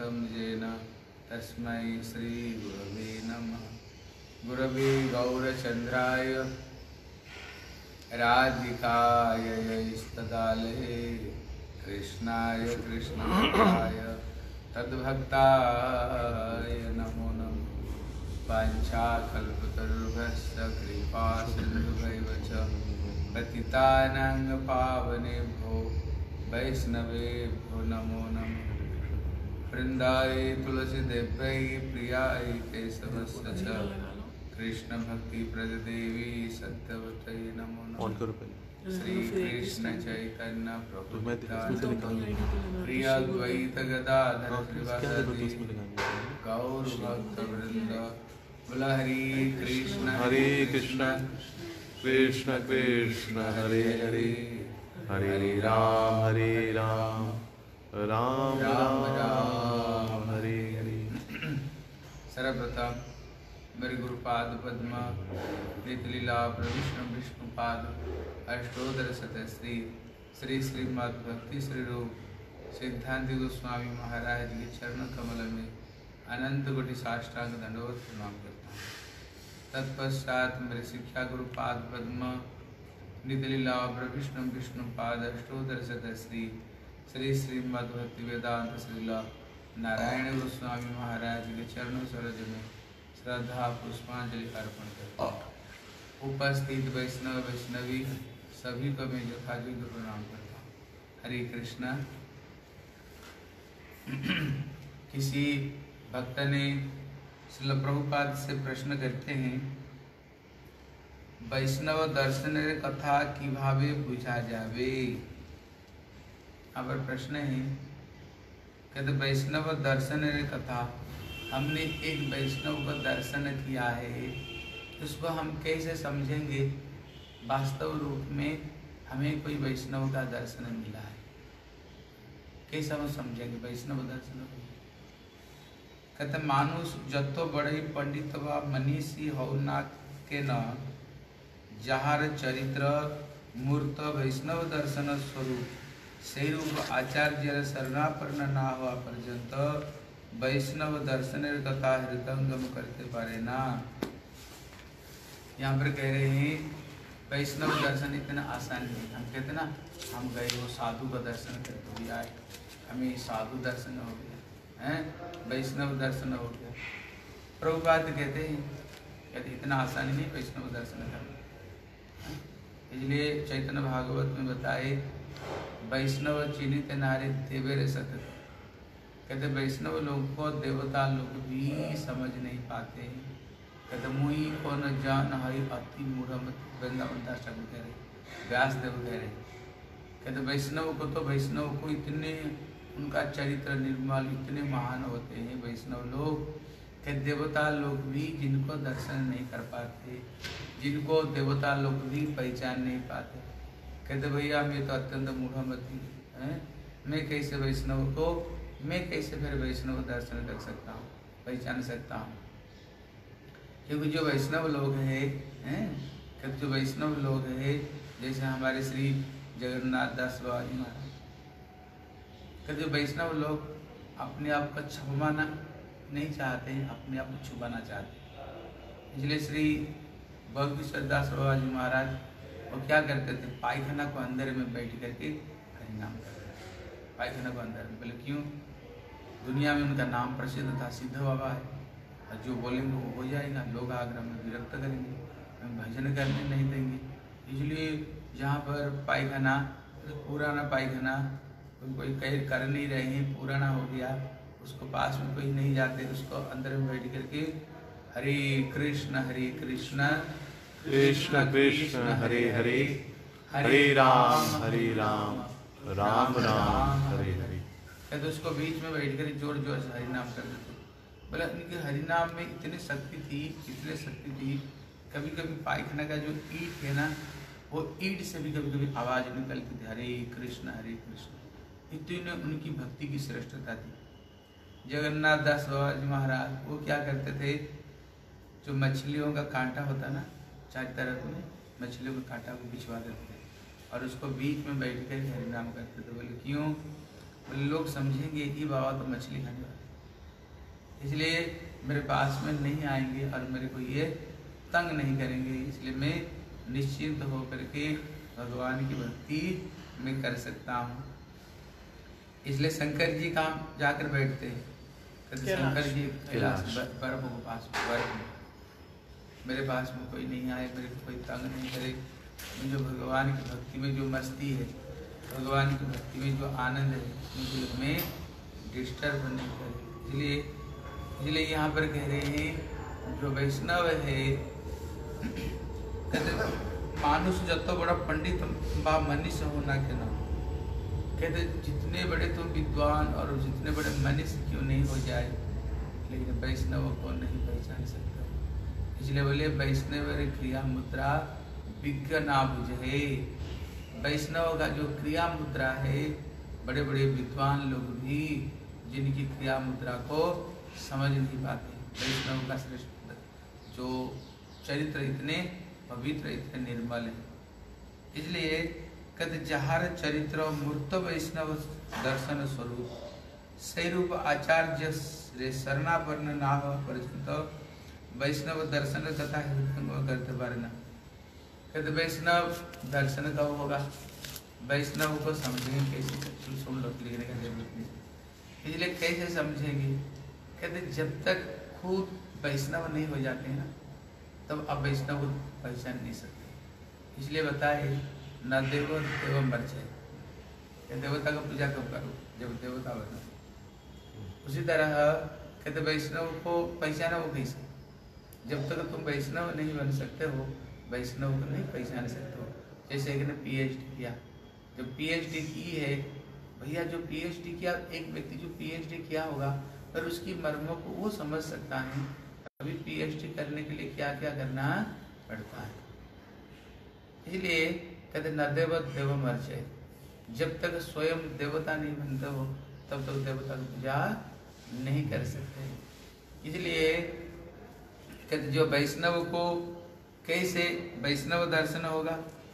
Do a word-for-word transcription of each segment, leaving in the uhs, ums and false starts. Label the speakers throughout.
Speaker 1: कृतं येन तस्मै श्री गुरवे नमः। गुरवे गौरचन्द्राय राधिकाय यैस्तदालये कृष्णाय कृष्णभक्ताय तद्भक्ताय नमो नमः। वाञ्छाकल्पतरुभ्यश्च कृपा सिन्धुभैव च पतितानां पावनेभ्यो वैष्णवेभ्यो नमो नमः। वृन्दाय तुलसीदेव्यै प्रियाय केशवस्य च कृष्णभक्तिप्रददेवी सत्यवत्यै नमो नमः। श्री कृष्ण चैतन्य प्रभु प्रिय अद्वैत गदाधर श्रीवासादि गौर भक्तवृंद बोल हरे कृष्ण
Speaker 2: हरे कृष्ण कृष्ण कृष्ण हरे हरे हरे राम हरे राम राम राम राम हरे हरे।
Speaker 1: सर्वप्रथम मेरे गुरुपाद पद्म नितलीला प्रविष्णु विष्णुपाद अष्टोदर शतश्री श्री श्रीमद् भक्ति श्री रूप सिद्धांत गोस्वामी महाराज के चरण कमल में अनंत कोटि साष्टांग दंडवत प्रणाम करता हूँ। तत्पश्चात मेरे शिक्षा गुरुपाद पद्म नितलीला प्रविष्णु विष्णुपाद अष्टोदर शतश्री श्री श्रीमद् भक्ति वेदांत श्रीला नारायण गोस्वामी महाराज के चरणों सरोज में श्रद्धा पुष्पांजलि अर्पण करता हूँ। उपस्थित वैष्णव वैष्णवी सभी को मैं यथायोग्य प्रणाम करता हूँ। हरे कृष्णा। किसी भक्त ने श्रील प्रभुपाद से प्रश्न करते हैं, वैष्णव दर्शन कथा किभावे बुझा जावे। यहाँ पर प्रश्न है, कहते वैष्णव दर्शन कथा, हमने एक वैष्णव का दर्शन किया है, उसको हम कैसे समझेंगे वास्तव रूप में हमें कोई वैष्णव का दर्शन मिला है, कैसे हम समझेंगे वैष्णव दर्शन। कहते मानुष जतो बड़े पंडित व मनीषी हो ना के न जहार चरित्र मूर्त वैष्णव दर्शन स्वरूप से रूप आचार्य शरणापन्न ना हुआ पर्यंत वैष्णव दर्शन कथा हृदयंगम करते पारे ना। यहाँ पर कह रहे हैं वैष्णव दर्शन इतना आसान नहीं। हम कहते ना हम गए वो साधु का दर्शन करके भी आए, हमें साधु दर्शन हो गया हैं, वैष्णव दर्शन हो गया। प्रभुपाद कहते हैं कहते इतना आसान नहीं वैष्णव दर्शन करना। इसलिए चैतन्य भागवत में बताए वैष्णव चिन्हित नारे देवेरे सतत। कहते वैष्णव लोग को देवता लोग भी समझ नहीं पाते हैं। कहते मुई को न जान हई अति मूढ़ वृंदावन दास ठाकुर कह रहे, व्यास देव कह रहे। कहते वैष्णव को तो वैष्णव को इतने उनका चरित्र निर्मल इतने महान होते हैं वैष्णव लोग, कहते देवता लोग भी जिनको दर्शन नहीं कर पाते, जिनको देवता लोग भी पहचान नहीं पाते। कहते भैया मैं तो अत्यंत मूढ़मती है, मैं कैसे वैष्णव को मैं कैसे फिर वैष्णव दर्शन कर सकता हूँ, पहचान सकता हूँ। क्योंकि जो वैष्णव लोग हैं हैं कहते जो वैष्णव लोग हैं जैसे हमारे श्री जगन्नाथ दास बाबा जी महाराज, कहते वैष्णव लोग अपने आप को छुपाना नहीं चाहते हैं, अपने आप को छुपाना चाहते हैं। इसलिए श्री भगवीश्वर दास बाबा जी महाराज वो क्या करते थे, पायखाना को अंदर में बैठ करके हरिनाम करते थे। पायखाना को अंदर में, बोले क्यों? दुनिया में उनका नाम प्रसिद्ध था, सिद्ध बाबा है, और जो बोलेंगे वो हो जाएगा, लोग आगरा में विरक्त करेंगे, हम भजन करने नहीं देंगे। इसलिए जहाँ पर पायखाना पुराना पायखाना कोई कहीं कर नहीं रहे हैं, पुराना हो गया, उसको पास में कोई नहीं जाते, उसको अंदर में बैठ करके हरे कृष्ण हरे कृष्ण
Speaker 2: कृष्ण कृष्ण हरे हरे हरे राम हरे राम राम राम हरे हरे।
Speaker 1: कहते उसको बीच में बैठ कर जोर जोर से हरिनाम कर देते। बोले उनके हरिनाम में इतनी शक्ति थी, इतनी शक्ति थी, कभी कभी पायखाना का जो ईंट है ना, वो ईंट से भी कभी कभी आवाज निकलती थी, हरे कृष्ण हरे कृष्ण। इतनी उनकी भक्ति की श्रेष्ठता थी। जगन्नाथ दास बाबा जी महाराज वो क्या करते थे, जो मछलियों का कांटा होता ना चार तरफ में, मछलियों के कांटा को बिछवा देते थे और उसको बीच में बैठ कर हरिनाम करते थे। बोले क्यों? बोले लोग समझेंगे कि बाबा तो मछली खाने वाले, इसलिए मेरे पास में नहीं आएंगे और मेरे को ये तंग नहीं करेंगे, इसलिए मैं निश्चिंत होकर के भगवान की भक्ति मैं कर सकता हूँ। इसलिए शंकर जी कहाँ जाकर बैठते हैं? शंकर जी कैलाश बर्फ के पास, बर्फ में। मेरे पास में कोई नहीं आए, मेरे को कोई तंग नहीं करे, मुझे भगवान की भक्ति में जो मस्ती है, भगवान की भक्ति में जो आनंद है, मुझे में डिस्टर्ब नहीं करे। इसलिए इसलिए यहाँ पर कह रहे हैं जो वैष्णव है, कहते मानुष जब तो बड़ा पंडित बा मनीष होना के ना, कहते जितने बड़े तुम विद्वान और जितने बड़े मनीष क्यों नहीं हो जाए, लेकिन वैष्णव को नहीं पहचान सकते। इसलिए बोले वैष्णव क्रिया मुद्रा विज्ञ ना बुझे। वैष्णव का जो क्रिया मुद्रा है, बड़े बड़े विद्वान लोग भी जिनकी क्रिया मुद्रा को समझ नहीं पाते। वैष्णव का श्रेष्ठ जो चरित्र इतने पवित्र, इतने निर्मल है। इसलिए कहते जहार चरित्र मूर्त वैष्णव दर्शन स्वरूप सही रूप आचार्य श्री शरणापर्ण नाम परिचित वैष्णव दर्शन तथा हृदय करते वर्णन। कहते वैष्णव दर्शन कब होगा, वैष्णव को समझेंगे कैसे? सुन लो, लिखने का जरूरत नहीं। इसलिए कैसे समझेंगे? कहते जब तक खुद वैष्णव नहीं हो जाते हैं ना, तब आप वैष्णव को पहचान नहीं सकते। इसलिए बताए न देव देव मर्चे, देवता का पूजा कब करो? जब देवता बनो। उसी तरह कहते वैष्णव को पहचाना वो कैसे? जब तक तुम वैष्णव नहीं बन सकते हो, वैष्णव को नहीं पहचान सकते हो। जैसे एक ने पीएचडी किया, जब पीएचडी की है भैया, जो पीएचडी किया, एक व्यक्ति जो पीएचडी किया होगा पर उसकी मर्मों को वो समझ सकता है। अभी पीएचडी करने के लिए क्या क्या करना पड़ता है। इसलिए कहते न देव देव मर्चे, जब तक स्वयं देवता नहीं बनते हो तब तक देवता की पूजा नहीं कर सकते। इसलिए कहते जो वैष्णव को कैसे वैष्णव दर्शन होगा?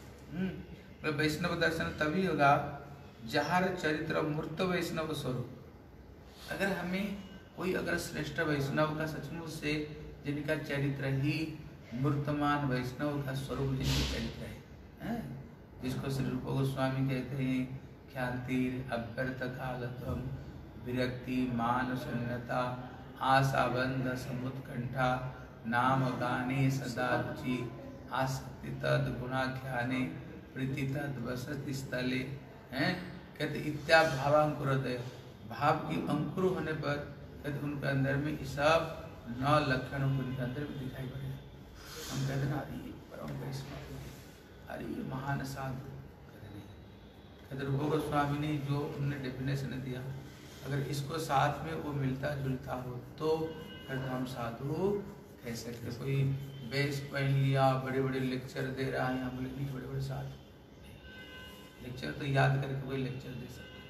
Speaker 1: हम्म वैष्णव दर्शन तभी होगा जहार चरित्र मूर्त वैष्णव स्वरूप। अगर हमें कोई अगर श्रेष्ठ वैष्णव का सचमुच से जिनका चरित्र ही मूर्तमान वैष्णव का स्वरूप जिनका चरित्र है, है? जिसको श्री रूप गोस्वामी कहते हैं ख्यातिर अभ्यर्थ कालत्वम विरक्ति मान शून्यता आशाबंध समुत्कंठा नाम गाने सदा रुचि आसक्ति तद गुणाख्याने प्रीति तद वसति स्थले हैं। कहते इत्या भावांकुरोदय, भाव की अंकुर होने पर कहते उनके अंदर में ये सब नौ लक्षण उनके अंदर में दिखाई पड़े। हम कहते ना अरे परम वैष्णव, अरे महान साधु, कहते नहीं। कहते रूप गोस्वामी ने जो उन्होंने डेफिनेशन दिया, अगर इसको साथ में वो मिलता जुलता हो तो कहते हम साधु कह सकते। कोई बेस पहन लिया, बड़े बड़े लेक्चर दे रहा है, हम बोले नहीं बड़े बड़े साधु। लेक्चर तो याद करके कोई लेक्चर दे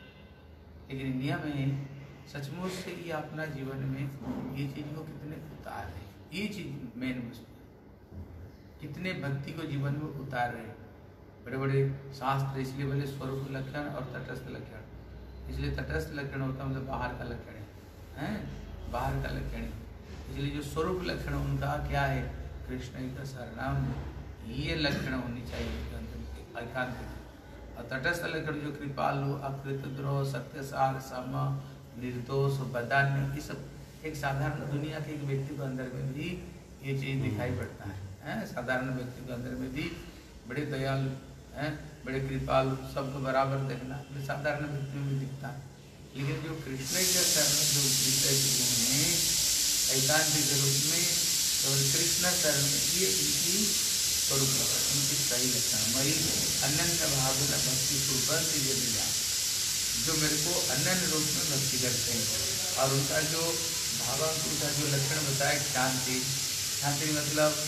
Speaker 1: सकते, लेकिन नियम है सचमुच से ये अपना जीवन में ये चीज को कितने उतार रहे, ये चीज मेन वस्तु, कितने भक्ति को जीवन में उतार रहे। बड़े बड़े शास्त्र इसलिए बोले स्वरूप लक्षण और तटस्थ लक्षण। इसलिए तटस्थ लक्षण होता मतलब बाहर का लक्षण है, हैं? बाहर का लक्षण है। इसलिए जो स्वरूप लक्षण उनका क्या है? कृष्ण का शरणम, ये लक्षण होनी चाहिए एकांत। और तटस्थ लक्षण जो कृपालु, अकृतद्रोह, सत्यसार, सम, निर्दोष, बदान्य, ये सब एक साधारण दुनिया के एक व्यक्ति के अंदर में भी ये चीज दिखाई पड़ता है, हैं? साधारण व्यक्ति के अंदर में भी बड़े दयालु हैं, बड़े कृपालु, सबको बराबर देखना साधारण व्यक्ति में भी दिखता है। लेकिन जो कृष्ण के शरण जो कृष्ण के गुण में एकांतिक रूप में और कृष्ण शरण ये इनकी स्वरूप इनकी सही लक्षण। मई अनन्य भावना भक्ति सुबंध ये मिला, जो मेरे को अनन्य रूप में भक्ति करते हैं। और उनका जो भावांकुर का जो लक्षण बताया शांति, शांति मतलब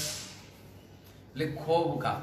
Speaker 1: ले क्षोभ का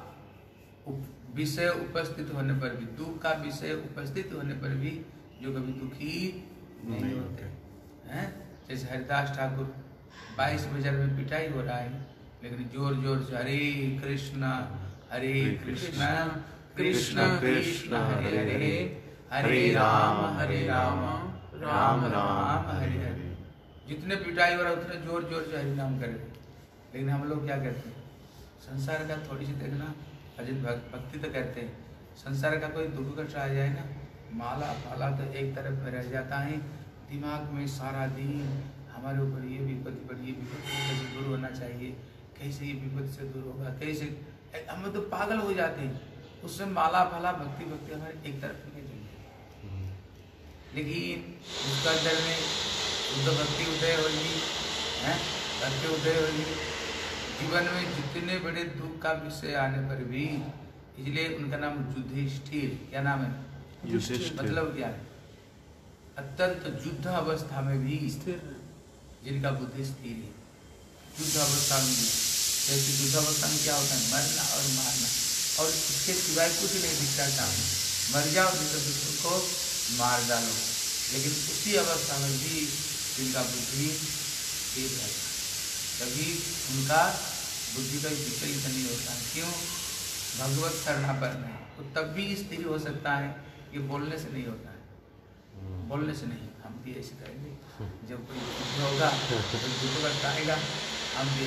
Speaker 1: विषय उपस्थित होने पर भी, दुख का विषय उपस्थित होने पर भी जो कभी दुखी नहीं होते हैं। जैसे हरिदास ठाकुर बाईस बाजार में पिटाई हो रहा है, लेकिन जोर जोर से हरे कृष्णा हरे कृष्णा कृष्ण कृष्ण हरे हरे हरे राम हरे राम राम राम हरे हरे। जितने पिटाई हो रहा है उतने जोर जोर से हरि नाम करे। लेकिन हम लोग क्या कहते हैं, संसार का थोड़ी सी देखना, अजित भक्ति तो कहते हैं, संसार का कोई दुख कष्ट आ जाए ना, माला फाला तो एक तरफ में रह जाता है, दिमाग में सारा दिन हमारे ऊपर ये विपत्ति पड़ी, ये विपत्ति कैसे दूर होना चाहिए, कैसे ये विपत्ति से दूर होगा, कैसे, हम तो पागल हो जाते हैं। उससे माला फाला भक्ति भक्ति हमारे एक तरफ में चली जाती। लेकिन उसका अंदर में शुद्ध भक्ति उदय होगी, है भक्ति उदय होगी, जीवन में जितने बड़े दुख का विषय आने पर भी, इसलिए उनका नाम युधिष्ठिर, क्या नाम है, युधिष्ठिर, मतलब क्या है, अत्यंत युद्ध अवस्था में भी जिनका बुद्धि स्थिर है। युद्ध अवस्था में भी, जैसे युद्ध अवस्था में क्या होता है, मरना और मारना, और इसके सिवाय कुछ नहीं दिखता सामने, मर जाओ तो दूसरों को मार डालो। लेकिन उसी अवस्था में भी जिनका बुद्धि स्थिर है, कभी उनका बुद्धि का विचलित नहीं होता है। क्यों? भगवत शरणापन्न है, तो तब भी स्थिर हो सकता है, ये बोलने से नहीं होता है, बोलने से नहीं। हम भी ऐसे करेंगे, जब कोई युद्ध होगा तो युद्ध बताएगा, हम भी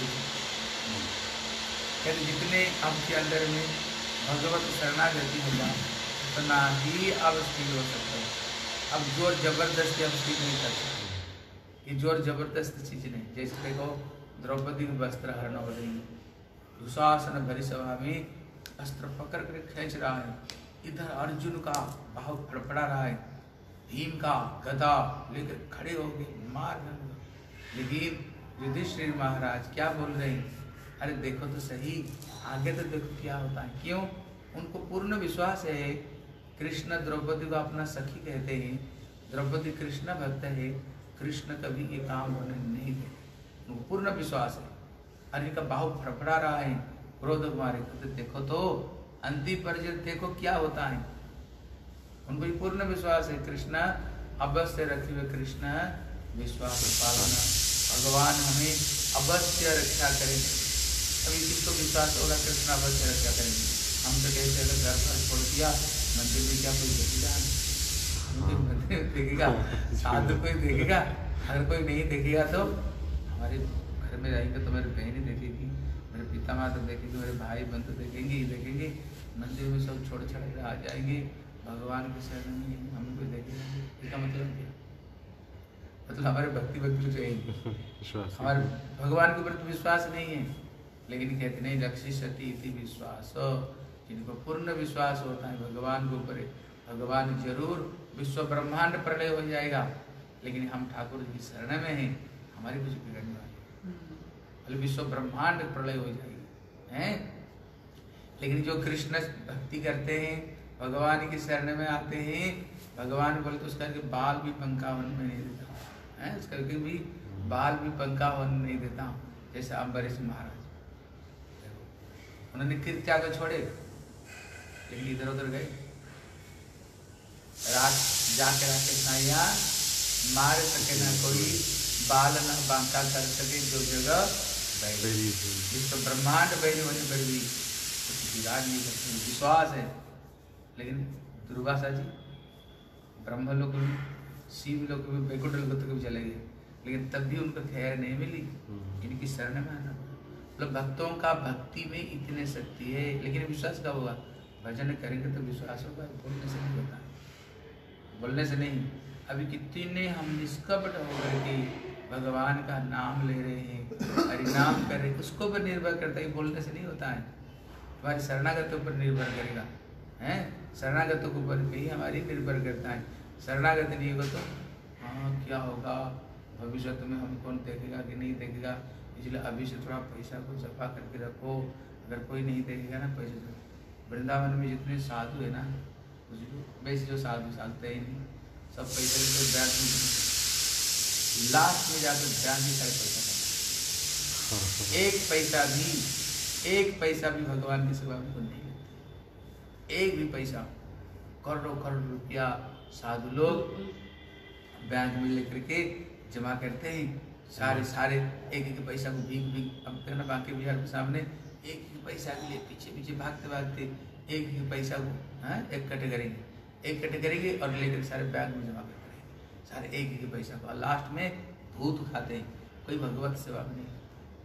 Speaker 1: कहते जितने आपके अंदर में भगवत शरणागति होगा उतना ही अब स्थिर हो सकता है। अब जोर जबरदस्ती अब स्थिर नहीं कर सकते, ये जोर जबरदस्त चीज नहीं। जैसे देखो द्रौपदी के वस्त्र हरण हो रही, दुशासन भरी सभा में वस्त्र पकड़ कर खींच रहा है, इधर अर्जुन का बाहु फड़फड़ा रहा है, भीम का गदा लेकर खड़े हो गए मार डालूंगा। लेकिन युधिष्ठिर महाराज क्या बोल रहे हैं, अरे देखो तो सही, आगे तो देखो क्या होता है। क्यों? उनको पूर्ण विश्वास है, कृष्ण द्रौपदी को अपना सखी कहते हैं, द्रौपदी कृष्ण भक्त है, कृष्ण कभी ये काम होने नहीं दे, उनको पूर्ण विश्वास है। अरे इनका बाहु फड़फड़ा रहा है, क्रोध मारे, तो देखो तो अंतिम पर्याय देखो क्या होता है। उनको पूर्ण विश्वास है, कृष्ण अवश्य रखे हुए, कृष्ण विश्वास पालना, भगवान हमें अवश्य रक्षा करेंगे। अभी किसको विश्वास होगा, कृष्ण अवश्य रक्षा करेंगे। हम तो कहते हैं घर पर छोड़ दिया, मंदिर में क्या कोई देखेगा, मंदिर में देखेगा, साधु कोई देखेगा, अगर कोई नहीं देखेगा तो हमारे घर में रहेंगे तो मेरी बहन देखेगी, मेरे पिता माता देखेंगे, मेरे भाई बंधु देखेंगे ही देखेंगे, मंदिर में सब छोड़ छाड़ कर आ जाएंगे, भगवान के शरण में हमें कोई देखेगा। इसका मतलब क्या? मतलब हमारे भक्ति भक्ति चाहिए, हमारे भगवान के प्रति विश्वास नहीं है। लेकिन कहते नहीं रक्षी सती इति विश्वास, जिनको पूर्ण विश्वास होता है भगवान के ऊपर, भगवान जरूर विश्व ब्रह्मांड प्रलय हो जाएगा, लेकिन हम ठाकुर की शरण में हैं, हमारी कुछ बिगड़ने वाली, विश्व ब्रह्मांड प्रलय हो जाएगी हैं। लेकिन जो कृष्ण भक्ति करते हैं, भगवान की शरण में आते हैं, भगवान बोले तो उसका बाल भी पंखा होने में नहीं देता है, उसका भी बाल भी पंखा होने नहीं देता। जैसे अम्बरीश महाराज, उन्होंने कीर्त्या को छोड़े, लेकिन इधर उधर गए, रात जाके राके साया मार सके ना कोई, बाल न बांका कर सके जो जगह बैरी, जिसको ब्रह्मांड बैरी होने पर भी कुछ बिगाड़ नहीं सकते, विश्वास है। लेकिन दुर्वासा जी ब्रह्मलोक में, शिव लोक में, वैकुंठ लोक तक भी चले गए, लेकिन तब भी उनको खैर नहीं मिली, इनकी शरण में आना। मतलब भक्तों का भक्ति में इतने शक्ति है, लेकिन विश्वास कब होगा? भजन करेंगे तो विश्वास होगा, बोलने से नहीं होता, बोलने से नहीं। अभी कितने हम निष्कपट होकर के भगवान का नाम ले रहे हैं, हरिनाम कर रहे हैं, उसको पर निर्भर करता है, बोलने से नहीं होता है। हमारी शरणागतों पर निर्भर करेगा, हैं शरणागतों के ऊपर भी हमारी निर्भर करता है। शरणागत नहीं होगा तो हाँ क्या होगा, भविष्य में हम कौन देखेगा कि नहीं देखेगा, इसलिए अभी से थोड़ा पैसा को जमा करके रखो, अगर कोई नहीं देखेगा ना पैसे से। वृंदावन में जितने साधु है ना, वैसे जो साधु साधते ही नहीं, सब पैसे लेकर ब्याज में, लास्ट में जाकर ब्याज भी सारे पैसा करते, एक पैसा भी एक पैसा भी भगवान की सेवा में नहीं लेते, एक भी पैसा। करोड़ों करोड़ रुपया साधु लोग ब्याज में लेकर के जमा करते हैं, सारे सारे एक एक पैसा को भीग भीग, अब कहना बाकी बिहार के सामने एक एक पैसा के लिए पीछे पीछे भागते भागते एक एक पैसा को हाँ इकट्ठे करेंगे, एक इकट्ठे करेंगे और लेकर सारे बैग में जमा करते रहेंगे, सारे एक एक पैसा को। लास्ट में भूत खाते हैं, कोई भगवत सेवा में नहीं।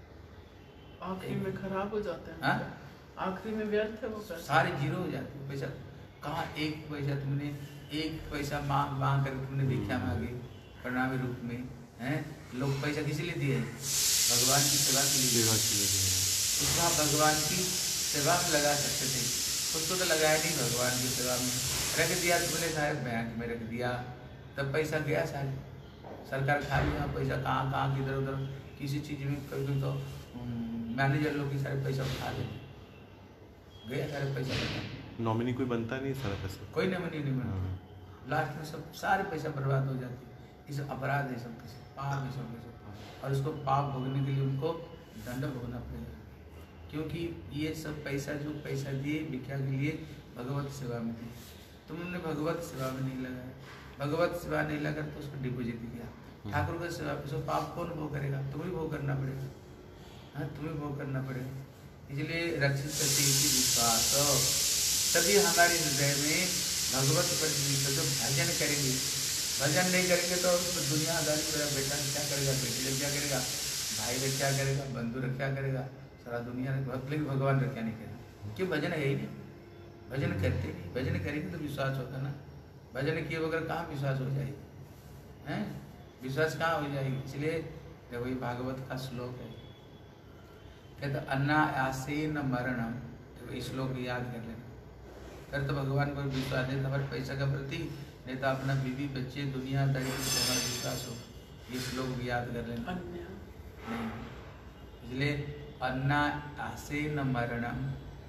Speaker 3: आखिरी में खराब हो जाता है,
Speaker 1: हाँ?
Speaker 3: आखिरी में व्यर्थ है वो पैसा,
Speaker 1: सारे जीरो हो जाते हैं। पैसा कहाँ, एक पैसा तुमने एक पैसा मांग मांग कर तुमने भिक्षा मांगी प्रणामी रूप में, हैं? लोग पैसा किस लिए दिए? भगवान की सेवा के लिए। उसको आप भगवान की सेवा में लगा सकते थे, उसको तो लगाया नहीं भगवान की सेवा में, रख दिया तुमने सारे बैंक में रख दिया, तब पैसा गया सारे, सरकार खा लिया पैसा, कहाँ कहाँ किधर उधर किसी चीज़ में कभी तो मैनेजर लोग की सारे पैसा उठा ले गया, सारे पैसा।
Speaker 2: नॉमिनी कोई बनता नहीं सारा पैसा,
Speaker 1: कोई नॉमिनी नहीं बनता, लास्ट में सब सारे पैसा बर्बाद हो जाते हैं। ये सब अपराध है, सब किसी पाप है, सब सब और उसको पाप भोगने के लिए उनको दंड भोगना पड़ेगा, क्योंकि ये सब पैसा जो पैसा दिए भिक्षा के लिए भगवत सेवा में दिए, तुमने भगवत सेवा में नहीं लगाया, भगवत सेवा नहीं लगा तो उसको डिपोजिट दिया ठाकुर का सेवा, उसको पाप कौन भोग करेगा? तुम्हें भोग करना पड़ेगा, हाँ तुम्हें भोग करना पड़ेगा। इसलिए रक्षित करते विश्वास, तभी हमारे हृदय में भगवत प्रति जो भजन करेंगे, भजन नहीं करेंगे तो दुनियादारी मेरा बेटा क्या करेगा, बेटी लोग क्या करेगा, भाई लोग क्या करेगा, बंधु लोग क्या करेगा, सारा दुनिया लेकिन भगवान लोग क्या नहीं करेगा, क्यों? भजन है ही नहीं, भजन करते नहीं, भजन करेंगे तो विश्वास होगा ना, भजन किए बगैर कहाँ विश्वास हो जाएगी, हैं? विश्वास कहाँ हो जाएगी? इसलिए जब वही भागवत का श्लोक है, कहते अनायासेन मरणम, तो ये श्लोक याद कर लेना, फिर तो भगवान को विश्वास नहीं, हमारे पैसा का प्रति नहीं तो अपना बीवी बच्चे दुनियादारी पर हमारा विश्वास हो, ये श्लोक याद कर लेना। नहीं, इसलिए अनायासेन मरणम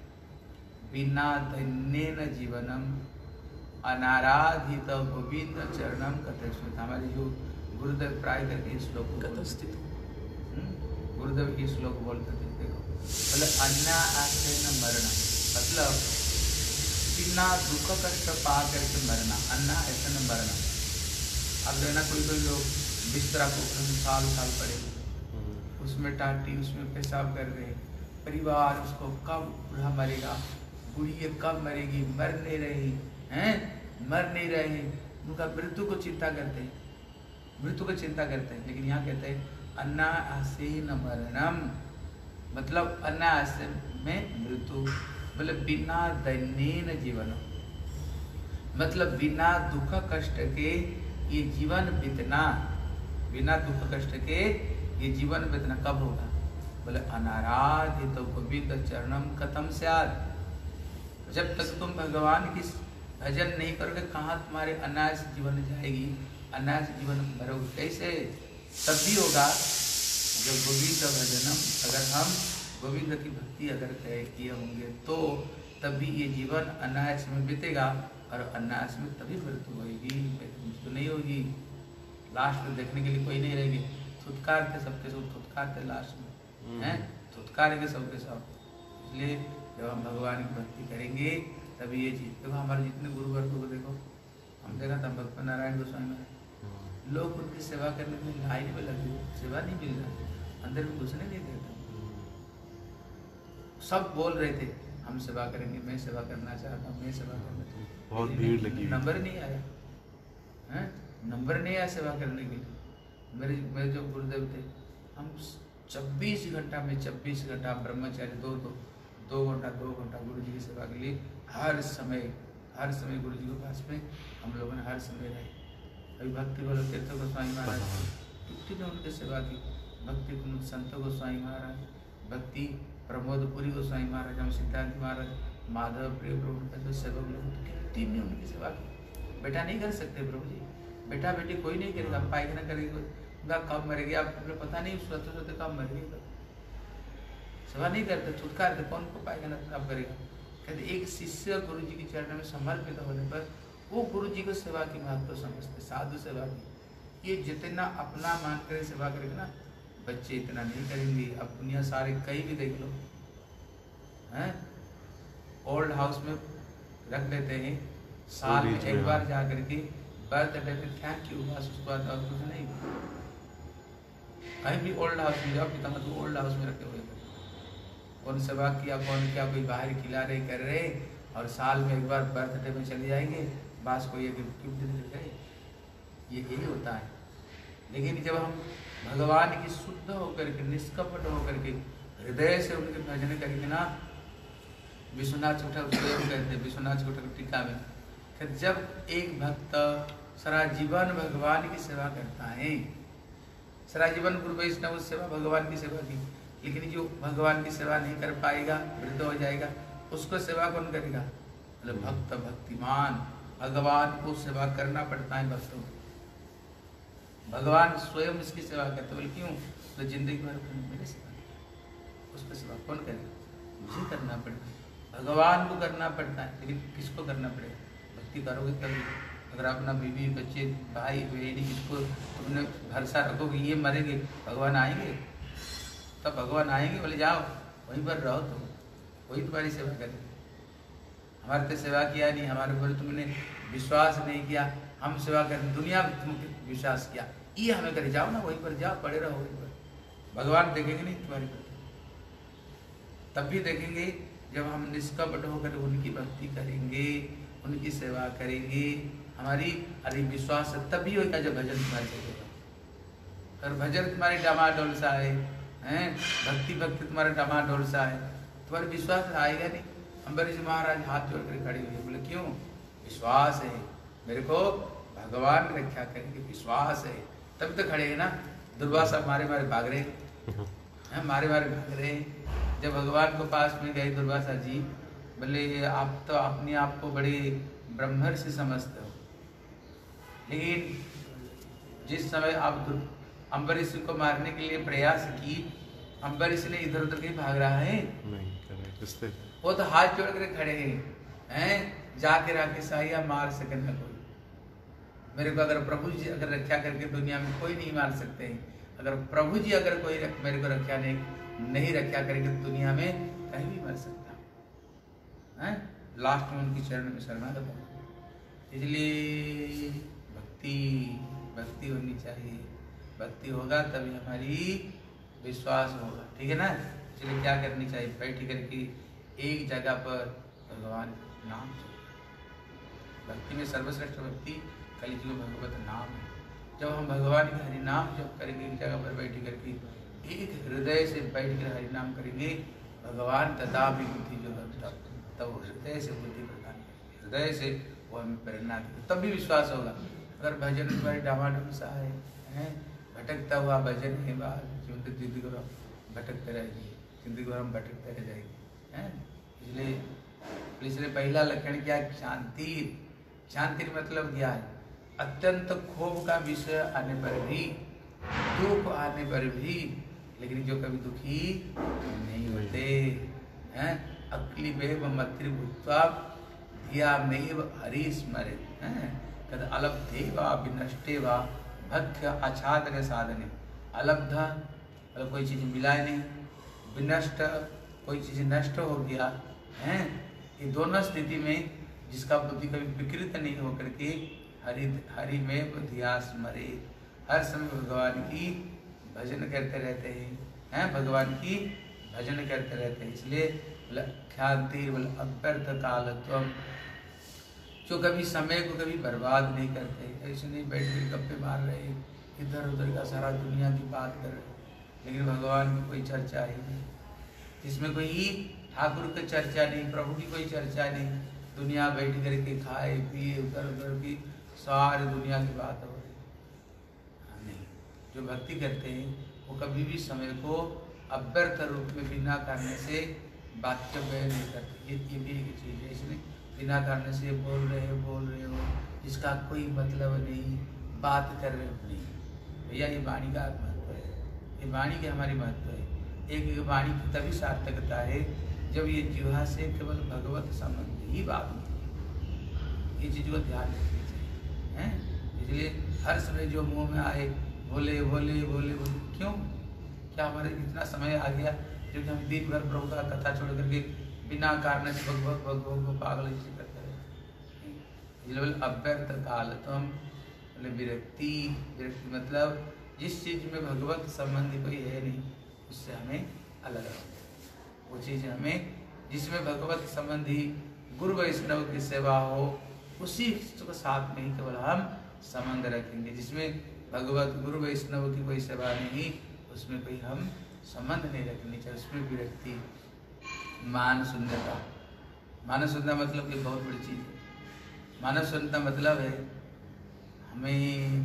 Speaker 1: बिना धन्येन जीवनम अनाराधित गोविंद चरणम कथस्थित। हमारे जो गुरुदेव प्राय करके इस श्लोक कथस्थित, गुरुदेव की श्लोक बोलते थे, देखो मतलब अनायासेन मरणम मतलब बिना दुख कष्ट पा करके मरना, अन्ना ऐसा न मरना। अब जो है ना कोई कोई लोग बिस्तरा को साल साल पड़े, उसमें टाटी उसमें पेशाब कर रहे, परिवार उसको कब बूढ़ा मरेगा, बुढ़िया कब मरेगी, मर नहीं रही हैं, मर नहीं रहे, उनका मृत्यु को चिंता करते हैं, मृत्यु को चिंता करते हैं। लेकिन यहाँ कहते हैं अनायासेन मरणम, मतलब अनायास में मृत्यु, मतलब बिना दैन्येन जीवन, मतलब बिना दुख कष्ट के ये जीवन बीतना, बिना दुख कष्ट के ये जीवन बीतना कब होगा? बोले अनाराधित गोविंद चरणम कथम स्यात्, जब तक तुम भगवान की भजन नहीं करोगे कहाँ तुम्हारे अनायास जीवन जाएगी, अनायास जीवन मरोगे कैसे? तब भी होगा जब गोविंद भजनम, अगर हम गोविंद की भक्ति अगर किए होंगे तो तभी ये जीवन अनायास में बीतेगा, और अनायास में तभी मृत्यु होगी, मृत्यु नहीं होगी, लास्ट में देखने के लिए कोई नहीं रहेगी, थुतकार थे सबके सब, थुतकार थे लास्ट में, हैं थुतकार के सबके सब। इसलिए जब हम भगवान की भक्ति करेंगे तभी ये चीज, देखो हमारे जितने गुरुवर्ग को देखो, हम देखा था भगवान नारायण गोस्वामी महाराज, लोग उनकी सेवा करने में लाइन में लगे, सेवा नहीं मिल रहा, अंदर में घुसने नहीं देता, सब बोल रहे थे हम सेवा करेंगे, मैं सेवा करना चाहता हूँ, मैं सेवा करना चाहता हूँ,
Speaker 2: बहुत भीड़ लगी,
Speaker 1: नंबर नहीं आया, हैं नंबर नहीं आया सेवा करने के लिए। मेरे मेरे जो गुरुदेव थे, हम चौबीस घंटा में चौबीस घंटा ब्रह्मचारी दो दो दो घंटा दो घंटा गुरु जी की सेवा के लिए हर समय हर समय गुरु जी के पास में हम लोगों ने हर समय रहे। अभी भक्ति बोलो तीर्थ गोस्वामी महाराज कितनी ने उनकी सेवा की, भक्ति कुमुद संत गोस्वामी महाराज, भक्ति प्रमोदपुरी गोस्वामी महाराज, हम सिद्धार्थ महाराज, माधव प्रिय प्रभु का जो सेवक लोग कितनी ने उनकी सेवा की। बेटा नहीं कर सकते प्रभु जी, बेटा बेटी कोई नहीं करेगा, पायखाना करेगा कब मरेगी आपको पता नहीं, सोते सोते कब मरेगी, सेवा नहीं करते, छुटकार थे, कौन को पायखाना कब करेगा। कहते एक शिष्य गुरु जी के चरण में समर्पित होने पर वो गुरु जी को सेवा की महत्व समझते, साधु सेवा की। ये जितना अपना मान कर सेवा करेगा ना, बच्चे इतना नहीं करेंगे। अब दुनिया सारे कहीं भी देख लो, हैं ओल्ड हाउस में रख देते हैं, साल में एक बार जा करके बर्थडे पे थैंक यू, बस उसके बाद और कुछ नहीं। कहीं भी ओल्ड हाउस में जाओ, पिता मतलब ओल्ड हाउस में रखे हुए थे, कौन सेवा किया कौन क्या, कोई बाहर खिला रहे कर रहे, और साल में एक बार बर्थडे में चले जाएंगे, बस कोई एक गिफ्ट दे गए, ये यही होता है। लेकिन जब हम भगवान की शुद्ध होकर के, निष्कपट होकर के, हृदय से उनके भजन करके ना, विश्वनाथ चौटक स्वयं कहते, विश्वनाथ चौटक टीका में कहते, जब एक भक्त सारा जीवन भगवान की सेवा करता है, सारा जीवन गुरु वैष्णव सेवा, भगवान की सेवा की, लेकिन जो भगवान की सेवा नहीं कर पाएगा, वृद्ध हो जाएगा, उसको सेवा कौन करेगा? मतलब भक्त भक्तिमान, भगवान को सेवा करना पड़ता है भक्तों को। भगवान स्वयं इसकी सेवा करते, बोले क्यों? तो जिंदगी भर मेरे सेवा, उसको सेवा कौन करेगा? मुझे करना पड़ता है, भगवान को करना पड़ता है। लेकिन किसको करना पड़ेगा? भक्ति करोगे तभी। अगर अपना बीवी बच्चे भाई बहनी किसको तुमने भरोसा रखोगे ये मरेंगे, भगवान आएंगे? तब भगवान आएंगे, बोले जाओ वहीं पर रहो, तुम वही तुम्हारी सेवा करेंगे। हमारे तो सेवा किया नहीं, हमारे ऊपर तुमने विश्वास नहीं किया, हम सेवा करें, दुनिया में तुमने विश्वास किया, ये हमें करे, जाओ ना वहीं पर, जाओ पड़े रहो वहीं पर। भगवान देखेंगे नहीं तुम्हारी भक्ति, तब भी देखेंगे जब हम निष्कपट होकर उनकी भक्ति करेंगे, उनकी सेवा करेंगे, हमारी अरे विश्वास तभी होगा जब भजन तुम्हारे चलेगा। अगर भजन तुम्हारे डामाडोल सा है, हैं भक्ति भक्ति तुम्हारा डामाडोल सा है, तुम्हारा विश्वास आएगा नहीं। अम्बरीश महाराज हाथ जोड़ कर खड़े हुए, बोले क्यों? विश्वास है मेरे को, भगवान रक्षा करेंगे, विश्वास है, तब तो खड़े हैं ना। दुर्वासा मारे मारे भाग रहे हैं, मारे मारे भाग रहे हैं। जब भगवान को पास में गए दुर्वासा जी, बोले आप तो अपने आप को बड़े ब्रह्मर्षि समझते हो, लेकिन जिस समय आप अम्बरीश को मारने के लिए प्रयास की, अम्बरीश ने इधर उधर कहीं भाग रहा है
Speaker 2: नहीं कर रहे, किससे?
Speaker 1: वो तो हाथ जोड़ कर खड़े हैं, हैं जाके राके साहिया मार सके न कोई। मेरे को अगर प्रभु जी अगर रक्षा करके दुनिया में कोई नहीं मार सकते हैं, अगर प्रभु जी अगर कोई मेरे को रक्षा नहीं नहीं रक्षा करेंगे दुनिया में कहीं भी मर सकता है। लास्ट में उनकी चरण में शरणागत हो। इसलिए भक्ति भक्ति होनी चाहिए, भक्ति होगा तभी हमारी विश्वास होगा, ठीक है ना। इसलिए क्या करनी चाहिए? बैठ करके एक जगह पर भगवान नाम, भक्ति में सर्वश्रेष्ठ भक्ति कलियुग में भगवत नाम है। जब हम भगवान के हरि नाम जब करेंगे, एक जगह पर बैठ करके एक हृदय से बैठ कर हरि नाम करेंगे, भगवान तदा भी बुद्धि जो तब तब हृदय से बुद्धि प्रदान करेंगे, हृदय से वो हमें प्रेरणा देंगे, तब भी विश्वास होगा। अगर भजन तुम्हारे डामाडोल सा है, भटकता हुआ भजन है, जिंदगी को भटकते रहेगी, जिंदगी को हम भटकते रह जाएगी, है। इसलिए इसलिए पहला लक्षण क्या? शांति। शांति मतलब क्या है? अत्यंत क्षोभ का विषय आने पर भी, दुख आने पर भी, लेकिन जो कभी दुखी नहीं होते हैं, अक्ली बेव मत्री भूत्वा धिया मेव हरि स्मरे, कद अलब्धे वा विनष्टे वा भक्ष्य आच्छादन साधने। अलब्ध मतलब कोई चीज मिला नहीं, विनष्ट कोई चीज नष्ट हो गया है, ये दोनों स्थिति में जिसका बुद्धि कभी विकृत नहीं होकर के हरि हरि में धिया स्मरे, हर समय भगवान की भजन करते रहते हैं, हैं भगवान की भजन करते रहते हैं। इसलिए ख्याति अव्यर्थ कालत्वम, जो कभी समय को कभी बर्बाद नहीं करते, ऐसे नहीं बैठ के गप्पे मार रहे, इधर उधर का सारा दुनिया की बात कर रहे, लेकिन भगवान की कोई चर्चा ही नहीं, जिसमें कोई ठाकुर की चर्चा नहीं, प्रभु की कोई चर्चा नहीं, दुनिया बैठ करके खाए पिए उधर उधर की सारी दुनिया की बात हो रही नहीं। जो भक्ति करते हैं वो कभी भी समय को अव्यर्थ रूप में बिना करने से वाक्य व्यय नहीं करते। ये ये भी एक चीज़ है, इसलिए बिना करने से बोल रहे हो बोल रहे हो जिसका कोई मतलब नहीं, बात कर रहे हो नहीं। भैया ये वाणी का महत्व है, ये वाणी की हमारी महत्व है। एक एक वाणी की तभी सार्थकता है जब ये जिह्वा से केवल भगवत संबंधी ही बात होती है। ये चीज़ को ध्यान रखनी चाहिए, हैं। इसलिए हर समय जो मुंह में आए बोले बोले बोले बोले, क्यों? क्या हमारे इतना समय आ गया जो कि हम दिन भर प्रभु का कथा छोड़ करके बिना कारण से भगवत भगवत को पागल जैसे करते रहे। इसलिए अव्यर्थ कालत्वम बोले विरक्ति। विरक्ति मतलब जिस चीज में भगवत संबंधी कोई है नहीं उससे हमें अलग रखो। वो चीज हमें जिसमें भगवत संबंधी गुरु वैष्णव की सेवा हो उसी को साथ में ही केवल हम संबंध रखेंगे। जिसमें भगवत गुरु वैष्णव की कोई सेवा नहीं, उसमें कोई हम संबंध नहीं रखनी चाहिए, उसमें विरक्ति। मान शून्यता, मान शून्यता मतलब ये बहुत बड़ी चीज है। मान शून्यता मतलब है हमें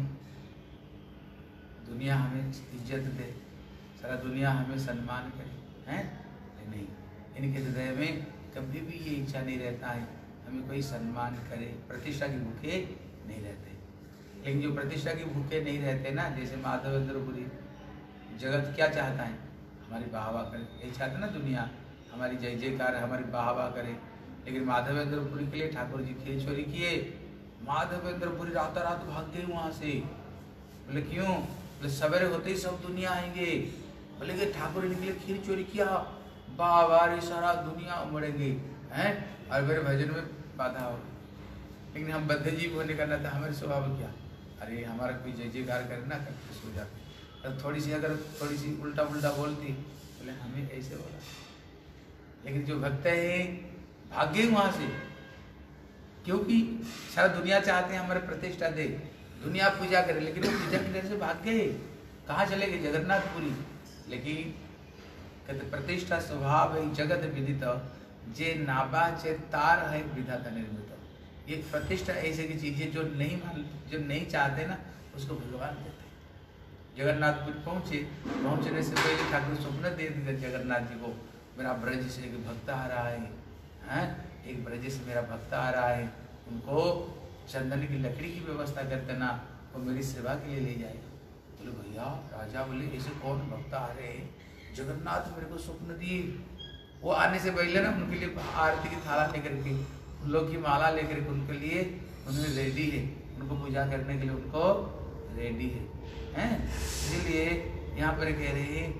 Speaker 1: दुनिया हमें इज्जत दे, सारा दुनिया हमें सम्मान करे, हैं? नहीं, इनके हृदय में कभी भी ये इच्छा नहीं रहता है हमें कोई सम्मान करे, प्रतिष्ठा के भूखे नहीं रहते। लेकिन जो प्रतिष्ठा के भूखे नहीं रहते ना, जैसे माधवेंद्रपुरी, जगत क्या चाहता है? हमारी बाहवा करे, यही चाहता ना दुनिया, हमारी जय जयकार, हमारी बाहवा करे। लेकिन माधवेंद्रपुरी के लिए ठाकुर जी खीर चोरी किए, माधवेंद्रपुरी रात रात भाग गए वहां से। बोले क्यों? बोले सवेरे होते ही सब दुनिया आएंगे। बोले कि ठाकुर इनके लिए खीर चोरी किया, बाबा सारा दुनिया उमड़ेंगे, हैं? और मेरे भजन में बाधा हो। लेकिन हम बद्ध जीव होने का ना था, हमारे स्वभाव क्या, अरे हमारा कोई जय जयकार करे ना, करके सो जाते। और थोड़ी सी अगर थोड़ी सी उल्टा उल्टा बोलती, बोले हमें ऐसे बोला। लेकिन जो भक्त है भाग गए वहां से, क्योंकि सारा दुनिया चाहते हैं हमारे प्रतिष्ठा दे, दुनिया पूजा करे, लेकिन वो पूजा के डर से भाग गए। कहाँ चले गए? जगन्नाथपुरी। लेकिन कहते प्रतिष्ठा स्वभाव है जगत विदित, जे नाबा चे तार है विधाता निर्मित। ये प्रतिष्ठा ऐसे की चीज है जो नहीं मान, जो नहीं चाहते ना, उसको भगवान देते हैं। जगन्नाथपुर पहुंचे, पहुंचने से पहले ठाकुर स्वप्न दे दिया जगन्नाथ जी को, मेरा ब्रज से एक भक्त आ रहा है, हैं? एक ब्रज से मेरा भक्त आ रहा है, उनको चंदन की लकड़ी की व्यवस्था कर देना, वो मेरी सेवा के लिए ले जाएगा। बोले भैया, राजा बोले ऐसे कौन भक्त आ रहे हैं? जगन्नाथ मेरे को स्वप्न दिए। वो आने से पहले ना उनके लिए आरती की थाला लेकर के, उन लोग की माला लेकर के उनके लिए उन्हें रेडी है, उनको पूजा करने के लिए उनको रेडी है, हैं? इसलिए यहाँ पर कह रहे हैं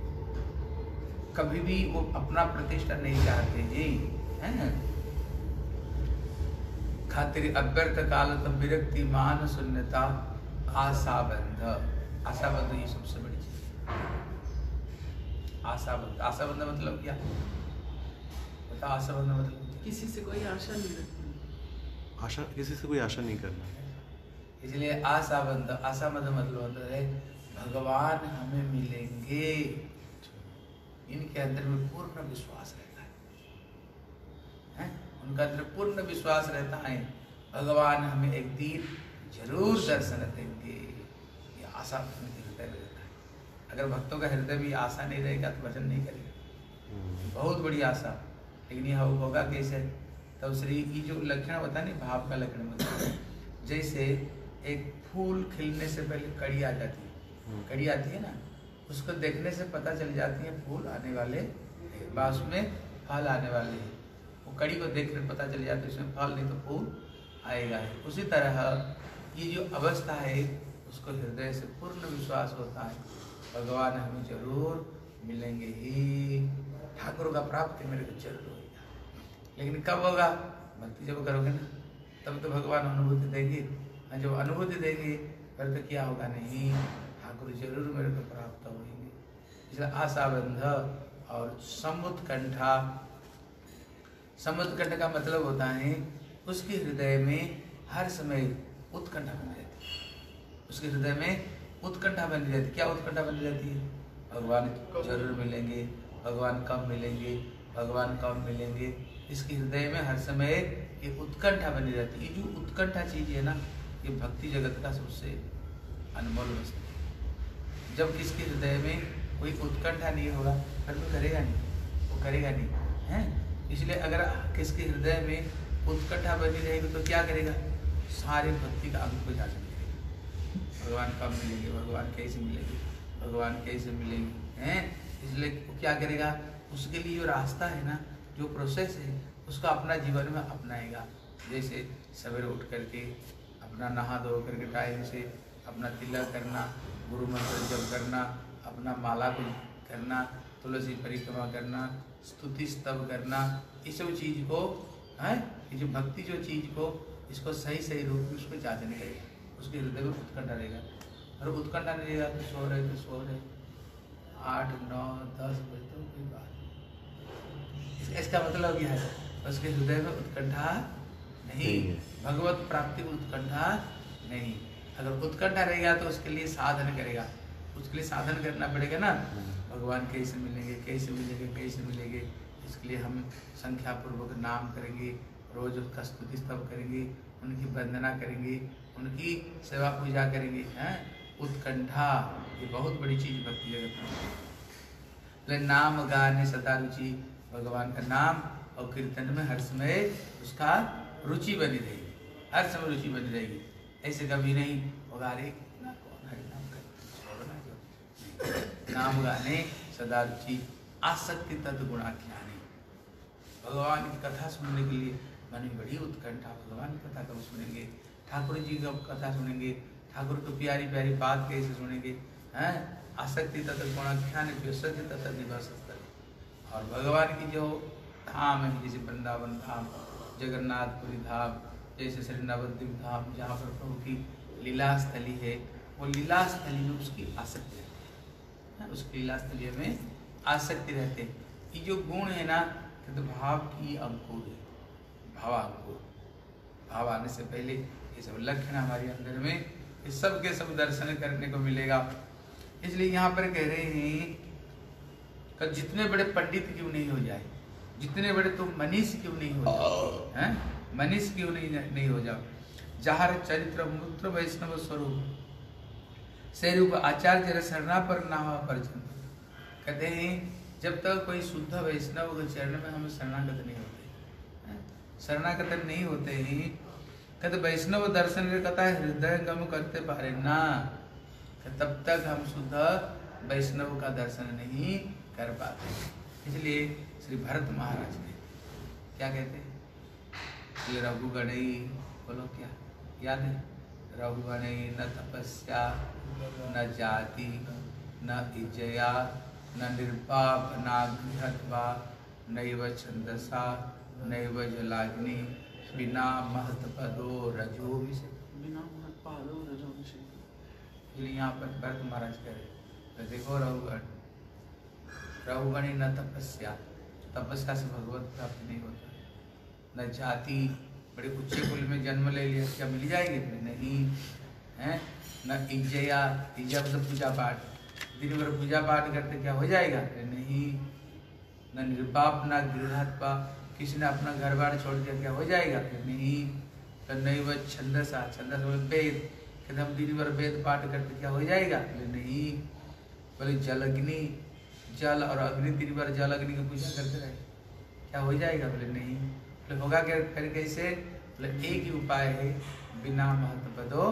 Speaker 1: कभी भी वो अपना प्रतिष्ठा नहीं चाहते हैं। खातिर अव्यर्थ काल तम विरक्ति मान शून्यता आशाबंध। आशाबंध ये सबसे बड़ी चीज। आशाबंध, आशाबंध मतलब क्या? बता, आशाबंध मतलब
Speaker 3: किसी से कोई आशा नहीं रखनी,
Speaker 2: आशा, किसी से कोई आशा नहीं करना।
Speaker 1: इसलिए आशाबंध, आशाबंध मतलब है भगवान हमें मिलेंगे, इनके अंदर में पूर्ण विश्वास रहता है, हैं? उनका अंदर पूर्ण विश्वास रहता है भगवान हमें एक दिन जरूर दर्शन देंगे। ये आशा उनके हृदय में रहता है। अगर भक्तों का हृदय में आशा नहीं रहेगा तो भजन नहीं करेगा। बहुत बड़ी आशा, लेकिन यह होगा कैसे? तब श्री की जो लक्षण होता है ना, भाव का लक्षण होता है। जैसे एक फूल खिलने से पहले कड़ी आ जाती है, कड़ी आती है ना, उसको देखने से पता चल जाती है फूल आने वाले, बास में फल आने वाले हैं। वो कड़ी को देख कर पता चल जाता है इसमें फल नहीं तो फूल आएगा है। उसी तरह ये जो अवस्था है उसको हृदय से पूर्ण विश्वास होता है भगवान हमें जरूर मिलेंगे ही, ठाकुर का प्राप्ति मेरे को जरूर होगा। लेकिन कब होगा? भक्ति जब करोगे ना, तब तो भगवान अनुभूति देंगे। जब अनुभूति देंगे फिर तो क्या होगा? नहीं, ठाकुर जरूर मेरे को प्राप्त होंगे। इसलिए आशाबंध और समुत्कंठा। समुत्कंठ का मतलब होता है उसके हृदय में हर समय उत्कंठा बनी रहती है, उसके हृदय में उत्कंठा बनी रहती है। क्या उत्कंठा बनी रहती है? भगवान जरूर मिलेंगे, भगवान कब मिलेंगे, भगवान कब मिलेंगे। इसके हृदय में हर समय ये उत्कंठा बनी रहती है। ये जो उत्कंठा चीज है ना, ये भक्ति जगत का सबसे अनमोल वस्तु है। जब किसके हृदय में कोई उत्कंठा नहीं होगा फिर तो करेगा नहीं, वो करेगा नहीं, हैं? इसलिए अगर किसके हृदय में उत्कंठा बनी रहेगी तो क्या करेगा? सारे भक्ति का अंग को जाचन करेगा। भगवान कब मिलेंगे, भगवान कैसे मिलेंगे, भगवान कैसे मिलेंगे, हैं? इसलिए वो क्या करेगा? उसके लिए जो रास्ता है ना, जो प्रोसेस है, उसको अपना जीवन में अपनाएगा। जैसे सवेरे उठ करके अपना नहा धो करके टाइम से अपना तिलक करना, गुरु मंत्र जप करना, अपना माला को करना, तुलसी परिक्रमा करना, स्तुति स्तव करना, इस सब चीज को, है ये जो भक्ति जो चीज को, इसको सही सही रूप में उसको जांचन करेगा। उसके हृदय में उत्कंठा रहेगा। और उत्कंठा नहीं रहेगा तो सो रहे तो सो रहे आठ नौ दस बजे तो कोई बात नहीं। इसका मतलब यह है उसके हृदय में उत्कंठा नहीं, भगवत प्राप्ति उत्कंठा नहीं। अगर उत्कंठा रहेगा तो उसके लिए साधन करेगा, उसके लिए साधन करना पड़ेगा ना, भगवान कैसे मिलेंगे कैसे मिलेंगे कैसे मिलेंगे। इसके लिए हम संख्या पूर्वक नाम करेंगे, रोज उसका स्तुति स्तव करेंगे, उनकी वंदना करेंगे, उनकी सेवा पूजा करेंगे। हैं उत्कंठा ये बहुत बड़ी चीज भक्ति जगत में। नाम गाने सदा रुचि, भगवान का नाम और कीर्तन में हर समय उसका रुचि बनी रहेगी, हर समय रुचि बनी रहेगी। ऐसे कभी नहीं होगा रे कौन हरि नाम कर, नाम गाने सदा रुचि, आसक्ति तद गुणाख्यानी। भगवान की कथा सुनने के लिए मन में बड़ी उत्कंठा, भगवान की कथा कब सुनेंगे, ठाकुर जी का कथा सुनेंगे, ठाकुर को प्यारी प्यारी बात कैसे सुनेंगे। हैं आसक्ति तथा गुणाख्यान तथा निवास स्थल। और भगवान की जो धाम है जैसे वृंदावन धाम, जगन्नाथपुरी धाम, जैसे श्री नवद्वीप धाम, जहाँ पर प्रभु की लीला स्थली है, वो लीला स्थली में उसकी आसक्ति रहती है, उसकी लीला स्थली में आसक्ति रहते हैं। ये जो गुण है ना तो भाव की अंकुर है, भावा अंकुर। भाव आने से पहले ये सब लक्षण हमारे अंदर में ये सब के सब दर्शन करने को मिलेगा। इसलिए यहाँ पर कह रहे हैं कि जितने बड़े पंडित क्यों नहीं हो जाए, जितने बड़े तुम मनीष क्यों नहीं हो जाओ, हैं मनीष क्यों नहीं नहीं हो जाओ, जहार चरित्र मूत्र वैष्णव स्वरूप से रूप आचार्य शरणा पर ना परिचय। कहते हैं जब तक कोई शुद्ध वैष्णव के चरण में हम शरणागत नहीं होते, शरणागत नहीं होते हैं, कहते वैष्णव दर्शन कथा हृदय गम करते पारे ना, तब तक हम शुद्ध वैष्णव का दर्शन नहीं कर पाते। इसलिए श्री भरत महाराज ने क्या कहते हैं, ये रघुगणई, बोलो क्या याद है, रघुगणई न तपस्या न जाति न इजया न निर्पाप न गृहत्वा नैव छंदसा नैव जलाग्नि बिना महत्पदो रजो विषय।
Speaker 3: बिना महत्पादो रजो विषय।
Speaker 1: यहाँ पर भरत महाराज कह रहे तो देखो रघुगण, रघुगण न तपस्या, तपस्या से भगवत प्राप्ति नहीं होता, न जाति, बड़े ऊंचे कुल में जन्म ले लिया क्या मिल जाएगी, नहीं है, न इज्जया, इज्जा मतलब पूजा पाठ, दिन भर पूजा पाठ करते क्या हो जाएगा, नहीं, न निर्पाप न गृहत्वा, किसी ने अपना घर बार छोड़ दिया क्या हो जाएगा, नहीं, तो नहीं वह छंदसा, छंदस वेद, कहते हम दिन भर वेद पाठ करते क्या हो जाएगा, नहीं, बोले जल अग्नि, जल और अग्नि दिन भर जल अग्नि की पूजा करते रहे क्या हो जाएगा, बोले नहीं, बोले होगा क्या, फिर कैसे, बोले एक ही उपाय है, बिना महत्वपदो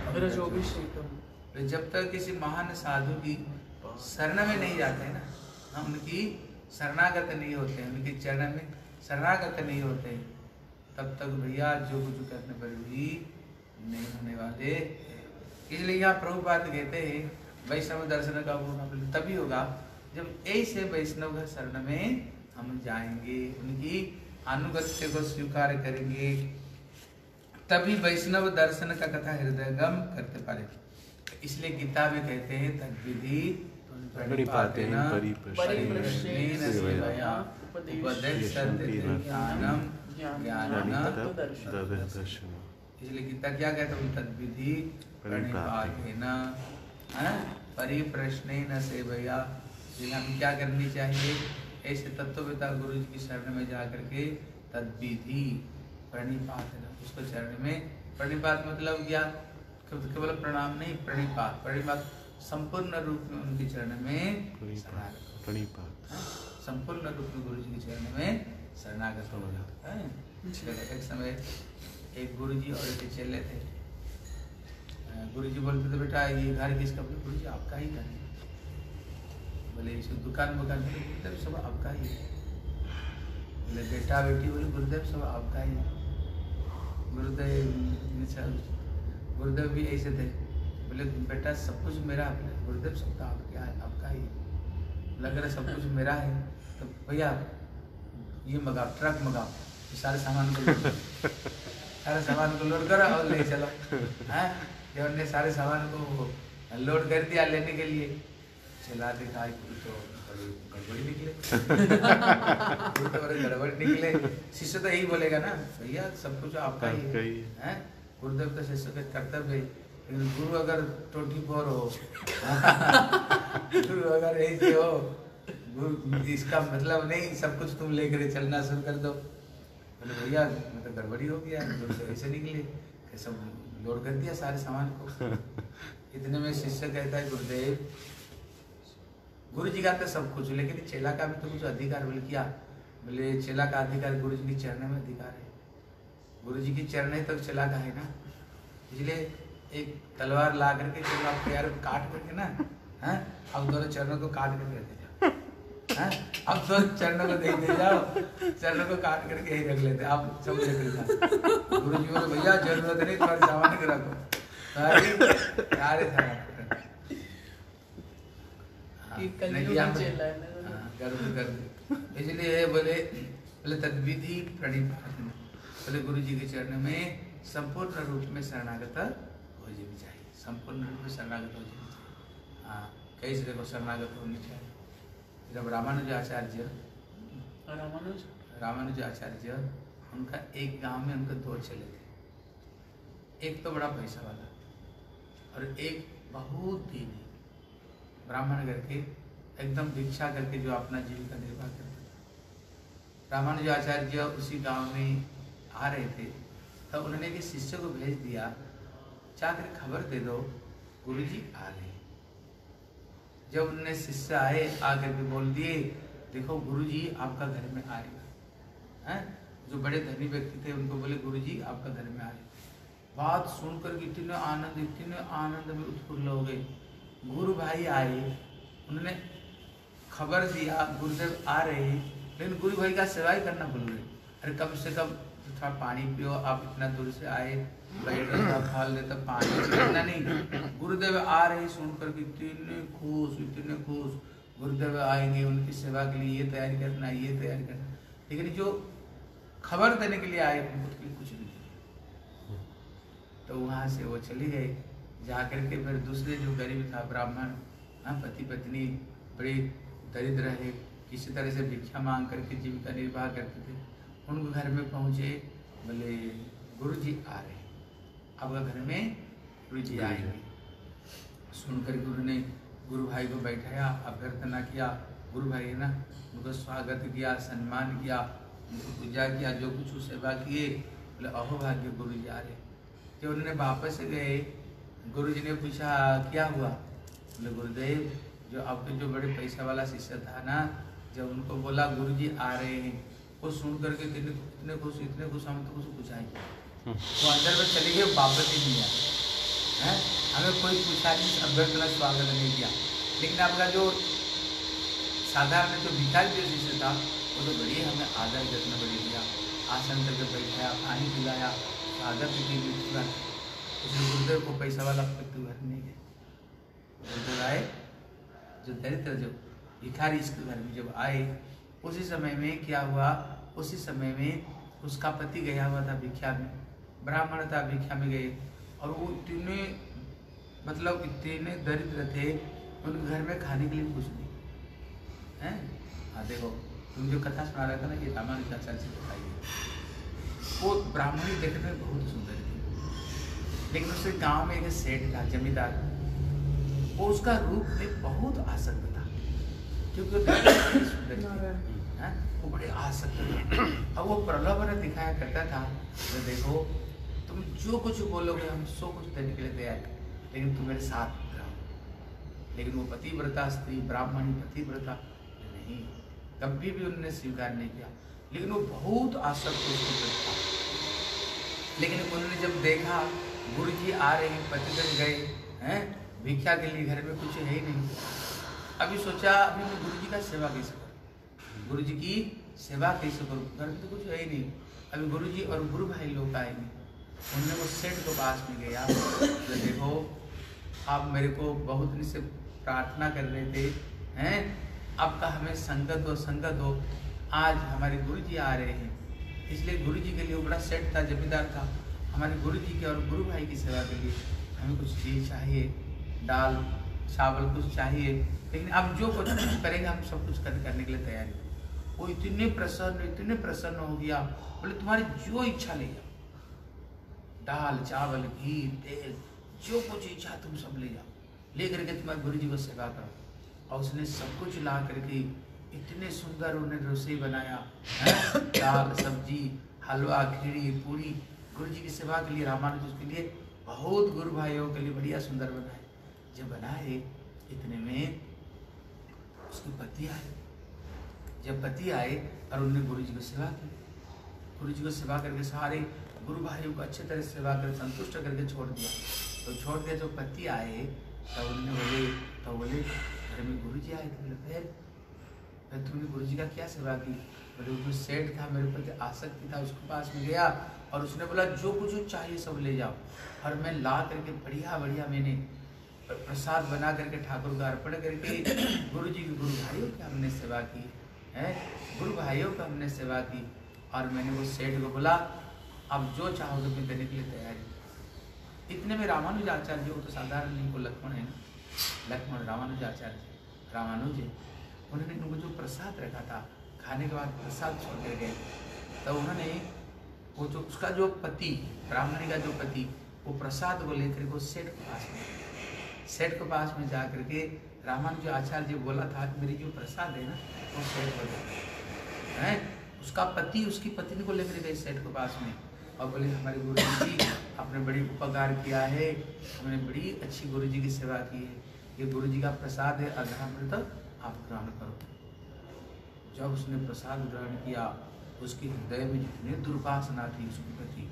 Speaker 1: रजोभिषेकम। जब तक किसी महान साधु की शरण में नहीं जाते हैं ना, हम उनकी शरणागत नहीं होते, उनके चरण में शरणागत नहीं होते, तब तक भैया जो कुछ करने पर भी नहीं होने वाले। इसलिए यहाँ प्रभुपाद कहते हैं वैष्णव दर्शन का वो तभी होगा जब ऐसे वैष्णव के शरण में हम जाएंगे, उनकी अनुगत्य को स्वीकार करेंगे, तभी वैष्णव दर्शन का कथा हृदयगम करते पारे। इसलिए गीता में कहते हैं तद्विधि प्रणिपातेन परिप्रश्नेन सेवया उपदेशन्ति ज्ञानं तद्दर्शनम्। इसलिए गीता क्या कहते हैं, तद्विधि प्रणिपातेन परिप्रश्नेन सेवया। इसलिए हमें क्या करनी चाहिए, ऐसे तत्ववेता गुरु जी की शरण में जाकर के तद्विधि प्रणिपातेन, उसको चरण में, प्रणिपात मतलब क्या, केवल प्रणाम नहीं, प्रणिपात, प्रणिपात संपूर्ण रूप में उनके चरण में शरणागत, संपूर्ण रूप में गुरु जी के चरण में शरणागत हो जाता है। एक समय एक गुरु जी और एक चेले थे, गुरु जी बोलते थे बेटा ये घर किसका, बोले गुरु जी आपका ही घर है, बोले इस दुकान वुकान, गुरुदेव सब आपका ही है, बोले बेटा बेटी, बोले गुरुदेव सब आपका ही है। गुरुदेव गुरुदेव भी ऐसे थे, बोले बेटा सब कुछ मेरा है, गुरुदेव सबका आपका है, आपका ही लग रहा सब कुछ मेरा है, तो भैया ये मंगाओ, ट्रक मंगाओ, सारे सामान को सारे सामान को लोड करो और ले चलो। हैं जब हमने सारे सामान को लोड कर दिया लेने के लिए, चला देखा तो गड़बड़ी निकले तो गड़बड़ी निकले। शिष्य तो यही बोलेगा ना, भैया सब कुछ आपका ही है, गुरुदेव तो शिष्य का कर्तव्य है, लेकिन गुरु अगर ट्वेंटी फोर हो गुरु अगर ऐसे हो, गुरु इसका मतलब नहीं सब कुछ तुम लेकर चलना शुरू कर दो। बोले भैया मैं तो गड़बड़ी हो गया, गुरु तो ऐसे निकले, सब लोड कर दिया सारे सामान को। इतने में शिष्य कहता है गुरुदेव, गुरु जी का तो सब कुछ, लेकिन चेला का भी तो कुछ अधिकार। बोले क्या? बोले चेला का अधिकार गुरु जी की चरण में अधिकार है। गुरु जी की चरण तक चेला का है ना, इसलिए एक तलवार ला करके चलो आप पैर काट करके ना, हैं अब दोनों चरणों को काट करके दे जाओ, हैं अब दोनों चरणों को दे दे जाओ, चरणों को काट करके ही रख लेते आप सब लेकर। गुरु जी बोले भैया जरूरत नहीं, तुम्हारे सामान को रखो, सारे सारे इसलिए बोले बोले तद्विधि प्रणिपातेन, बोले गुरु जी के चरण में संपूर्ण रूप में शरणागत हो जानी चाहिए, संपूर्ण रूप में शरणागत हो जानी चाहिए। हाँ कैसे देखो शरणागत होनी चाहिए। जब रामानुजाचार्य
Speaker 3: रामानुज
Speaker 1: रामानुजाचार्य उनका एक गांव में उनके दो चले थे, एक तो बड़ा पैसा वाला और एक बहुत दीनी ब्राह्मण करके एकदम भिक्षा करके जो अपना जीविका निर्वाह करते थे। रामानुजाचार्य उसी गांव में आ रहे थे, तब उन्होंने एक शिष्य को भेज दिया, जाकर खबर दे दो गुरुजी आ गए। जब उन्होंने शिष्य आए, आकर के बोल दिए देखो गुरुजी आपका घर में आ रहे हैं। जो बड़े धनी व्यक्ति थे उनको बोले गुरुजी आपका घर में आ रहे। बात सुनकर इतने आनंद इतने आनंद में उत्फुल्ल हो गए। गुरु भाई आए, उन्होंने खबर दिया गुरुदेव आ रहे, लेकिन गुरु भाई का सेवा ही करना भूल गए। अरे कम से कम थोड़ा पानी पियो, आप इतना दूर से आए, बैठे फल देता पानी इतना नहीं। गुरुदेव आ रहे सुनकर इतने खुश इतने खुश, गुरुदेव आएंगे उनकी सेवा के लिए ये तैयारी करना ये तैयारी करना, लेकिन जो खबर देने के लिए आए उनके लिए कुछ नहीं। तो वहाँ से वो चले गए। जा करके फिर दूसरे जो गरीब था ब्राह्मण, हाँ पति पत्नी बड़े दरिद्र है, किसी तरह से भिक्षा मांग करके जीविका निर्वाह करते थे, उनके घर में पहुँचे। बोले गुरुजी आ रहे, आपका घर में गुरुजी आएंगे। सुनकर गुरु ने गुरु भाई को बैठाया, अभ्यर्थना किया। गुरु भाई ने ना उनको स्वागत किया, सम्मान किया, उनको पूजा किया, जो कुछ सेवा किए। बोले अहो भाग्य गुरुजी आ रहे। जब उन्होंने वापस गए, गुरुजी ने पूछा क्या हुआ? बोले गुरुदेव जो आपके जो बड़े पैसा वाला शिष्य था ना, जब उनको बोला गुरुजी आ रहे हैं, वो सुन करके इतने इतने खुश इतने खुश, हम तो कुछ पूछा ही वो अंदर में चले गए, वापस ही नहीं आया है। हमें कोई पूछा नहीं, अभ्यर्थना स्वागत नहीं किया। लेकिन आपका जो साधारण जो भिखारी जो शिष्य था वो तो बड़ी हमें आदर जत्न बड़ी दिया, आसन करके बैठाया, पानी पिलाया, आदर की पूरा। उसने गुरुदेव को पैसा वाला व्यक्ति घर नहीं गए। गुरुदेव आए, जो दरिद्र जो भिखारी इसके घर में जब आए, उसी समय में क्या हुआ, उसी समय में उसका पति गया हुआ था भिक्षा में, ब्राह्मण था भिक्षा में गए, और वो इतने मतलब इतने दरिद्र थे, उनके घर में खाने के लिए कुछ नहीं है। हाँ देखो तुम जो कथा सुना रहा था ना, ये रामानुजाचार्य से बताइए। वो ब्राह्मणी देखने में बहुत सुंदर थी, लेकिन उसके गांव में एक सेठ था जमींदार, वो उसका रूप में बहुत आसक्त था, क्योंकि वो सुंदर थी, वो बड़े आसक्त थे। अब वो प्रलोभन दिखाया करता था, तो देखो तुम जो कुछ बोलोगे हम सो कुछ देने के लिए तैयार हैं, लेकिन तुम मेरे साथ रहो। लेकिन वो पतिव्रता स्त्री, ब्राह्मणी पतिव्रता नहीं, कभी भी उन्होंने स्वीकार नहीं किया। लेकिन वो बहुत आसक्त उसको था। लेकिन उन्होंने जब देखा गुरुजी आ रहे हैं, पतिगण गए हैं भिक्षा के लिए, घर में कुछ है ही नहीं। अभी सोचा अभी मैं गुरुजी का सेवा कैसे करूँ, गुरुजी की सेवा कैसे करूँ, घर में तो कुछ है ही नहीं। अभी गुरुजी और गुरु भाई लोग आएंगे। उन्होंने वो सेठ के पास में गया, तो देखो आप मेरे को बहुत दिन से प्रार्थना कर रहे थे हैं, आपका हमें संगत हो संगत हो, आज हमारे गुरुजी आ रहे हैं, इसलिए गुरुजी के लिए वो बड़ा सेठ था, जमींदार था, हमारे गुरुजी के और गुरु भाई की सेवा के लिए हमें कुछ चीज चाहिए, दाल चावल कुछ चाहिए, लेकिन आप जो कुछ करेंगे हम सब कुछ करने के लिए तैयार हैं। वो इतने प्रसन्न इतने प्रसन्न हो गया, बोले तुम्हारी जो इच्छा ले जाओ, दाल चावल घी तेल जो कुछ इच्छा तुम सब ले जाओ, ले करके तुम्हारे गुरु जी को सेवा करो। और उसने सब कुछ ला करके इतने सुंदर उन्हें रसोई बनाया, दाल सब्जी हलवा खीरी पूरी, गुरु जी की सेवा के लिए रामानुज के लिए बहुत गुरु भाइयों के लिए बढ़िया सुंदर बनाए। जब बनाए इतने में उसके पति आए। जब पति आए और उन्होंने गुरु जी को सेवा की, गुरु जी को सेवा करके सारे गुरु भाइयों को अच्छे तरह से सेवा कर संतुष्ट करके छोड़ दिया। तो छोड़ के जो पति आए तब उन्होंने बोले तो बोले अरे मैं गुरु जी आए थे। बोले फिर फिर तुमने गुरु जी का क्या सेवा की? बोले जो सेठ था मेरे प्रति आसक्ति था, उसके पास में गया और उसने बोला जो कुछ चाहिए सब ले जाओ। और मैं ला करके बढ़िया बढ़िया मैंने प्रसाद बना करके ठाकुर का अर्पण करके गुरु जी की गुरु भाइयों की हमने सेवा की है, गुरु भाइयों का हमने सेवा की। और मैंने वो सेठ को बोला अब जो चाहोगे मैं देने के लिए तैयारी। इतने में रामानुजाचार्य जी, वो तो साधारण नहीं, को लक्ष्मण है ना, लक्ष्मण रामानुजाचार्य रामानुज, उन्होंने उनको जो प्रसाद रखा था खाने के बाद प्रसाद छोड़ कर गए। तो उन्होंने वो जो उसका जो पति ब्राह्मणी का जो पति वो प्रसाद को लेकर वो सेठ के पास में सेठ के पास में जा करके रामानुज आचार्य जी बोला था मेरी जो प्रसाद है ना वो सेठ को दे है। उसका पति उसकी पत्नी को लेकर गए सेठ के पास में और बोले हमारे गुरु जी आपने बड़ी उपकार किया है, हमने बड़ी अच्छी गुरु जी की सेवा की है, ये गुरु जी का प्रसाद है अग्रामृत आप ग्रहण करो। जब उसने प्रसाद ग्रहण किया उसके हृदय में जितने दुर्वासना थी उसके प्रति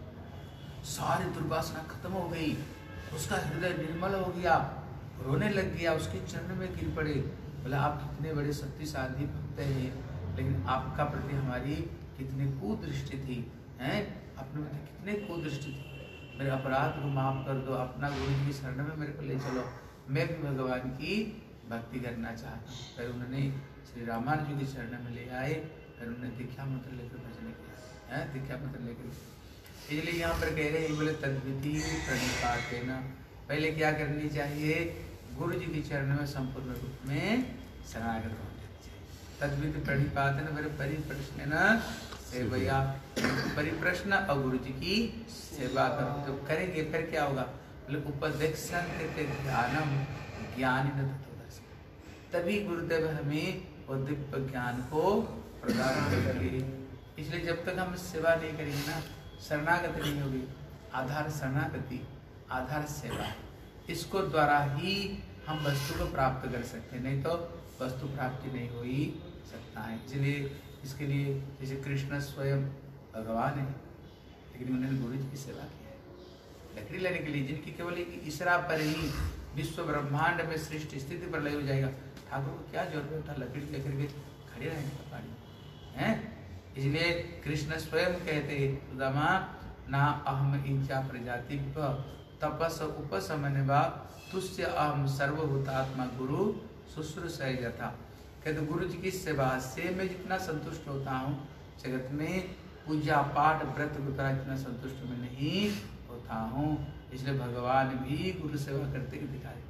Speaker 1: सारी दुर्वासना खत्म हो गई, उसका हृदय निर्मल हो गया, रोने लग गया, उसके चरण में गिर पड़े। बोले आप कितने बड़े शक्तिशाली भक्त हैं, लेकिन आपका प्रति हमारी कितनी कुदृष्टि थी हैं, अपने प्रति कितने कुदृष्टि थी, मेरे अपराध को माफ कर दो, अपना गुरु जी की शरण में मेरे को ले चलो, मैं भी भगवान की भक्ति करना चाहता हूँ। फिर उन्होंने श्री रामानुज जी की शरण में ले आए, फिर उन्होंने दीक्षा मंत्र लेकर भजन किया है, दीक्षा मंत्र लेकर। इसलिए यहाँ पर कह रहे हैं बोले तद्विधि प्रणिपातेन, पहले क्या करनी चाहिए, गुरु जी की चरण में संपूर्ण रूप में शरणागत होना चाहिए। तद्विधि प्रणिपातेन फिर परिप्रश्न सेवया, परिप्रश्न और गुरु जी की सेवा करो। जब करेंगे फिर क्या होगा, बोले उपदेशंकृत ध्यानम ज्ञानी न तत्वदर्शी, तभी गुरुदेव हमें वो दिव्य ज्ञान को प्रदान करेंगे। इसलिए जब तक हम सेवा नहीं करेंगे ना, शरणागति नहीं होगी। आधार शरणागति, आधार सेवा, इसको द्वारा ही हम वस्तु को प्राप्त कर सकते हैं, नहीं तो वस्तु प्राप्ति नहीं हो ही सकता है। इसलिए इसके लिए जैसे कृष्ण स्वयं भगवान है, लेकिन उन्होंने गुरु जी की सेवा की है लकड़ी लेने के लिए, जिनकी केवल एक इसरा पर ही विश्व ब्रह्मांड में सृष्टि स्थिति पर लय हो जाएगा। ठाकुर को क्या जरूरत था लकड़ी लेकर के खड़े रहने का पानी है। इसलिए कृष्ण स्वयं कहते सुदामा ना अहम इंचा प्रजाति तपस उपशमन वा तुष्य अहम सर्वभूतात्मा गुरु शुश्रूषा यथा। कहते गुरु जी की सेवा से मैं जितना संतुष्ट होता हूँ जगत में पूजा पाठ व्रत के द्वारा जितना संतुष्ट मैं नहीं होता हूँ। इसलिए भगवान भी गुरु सेवा करते ही दिखाए।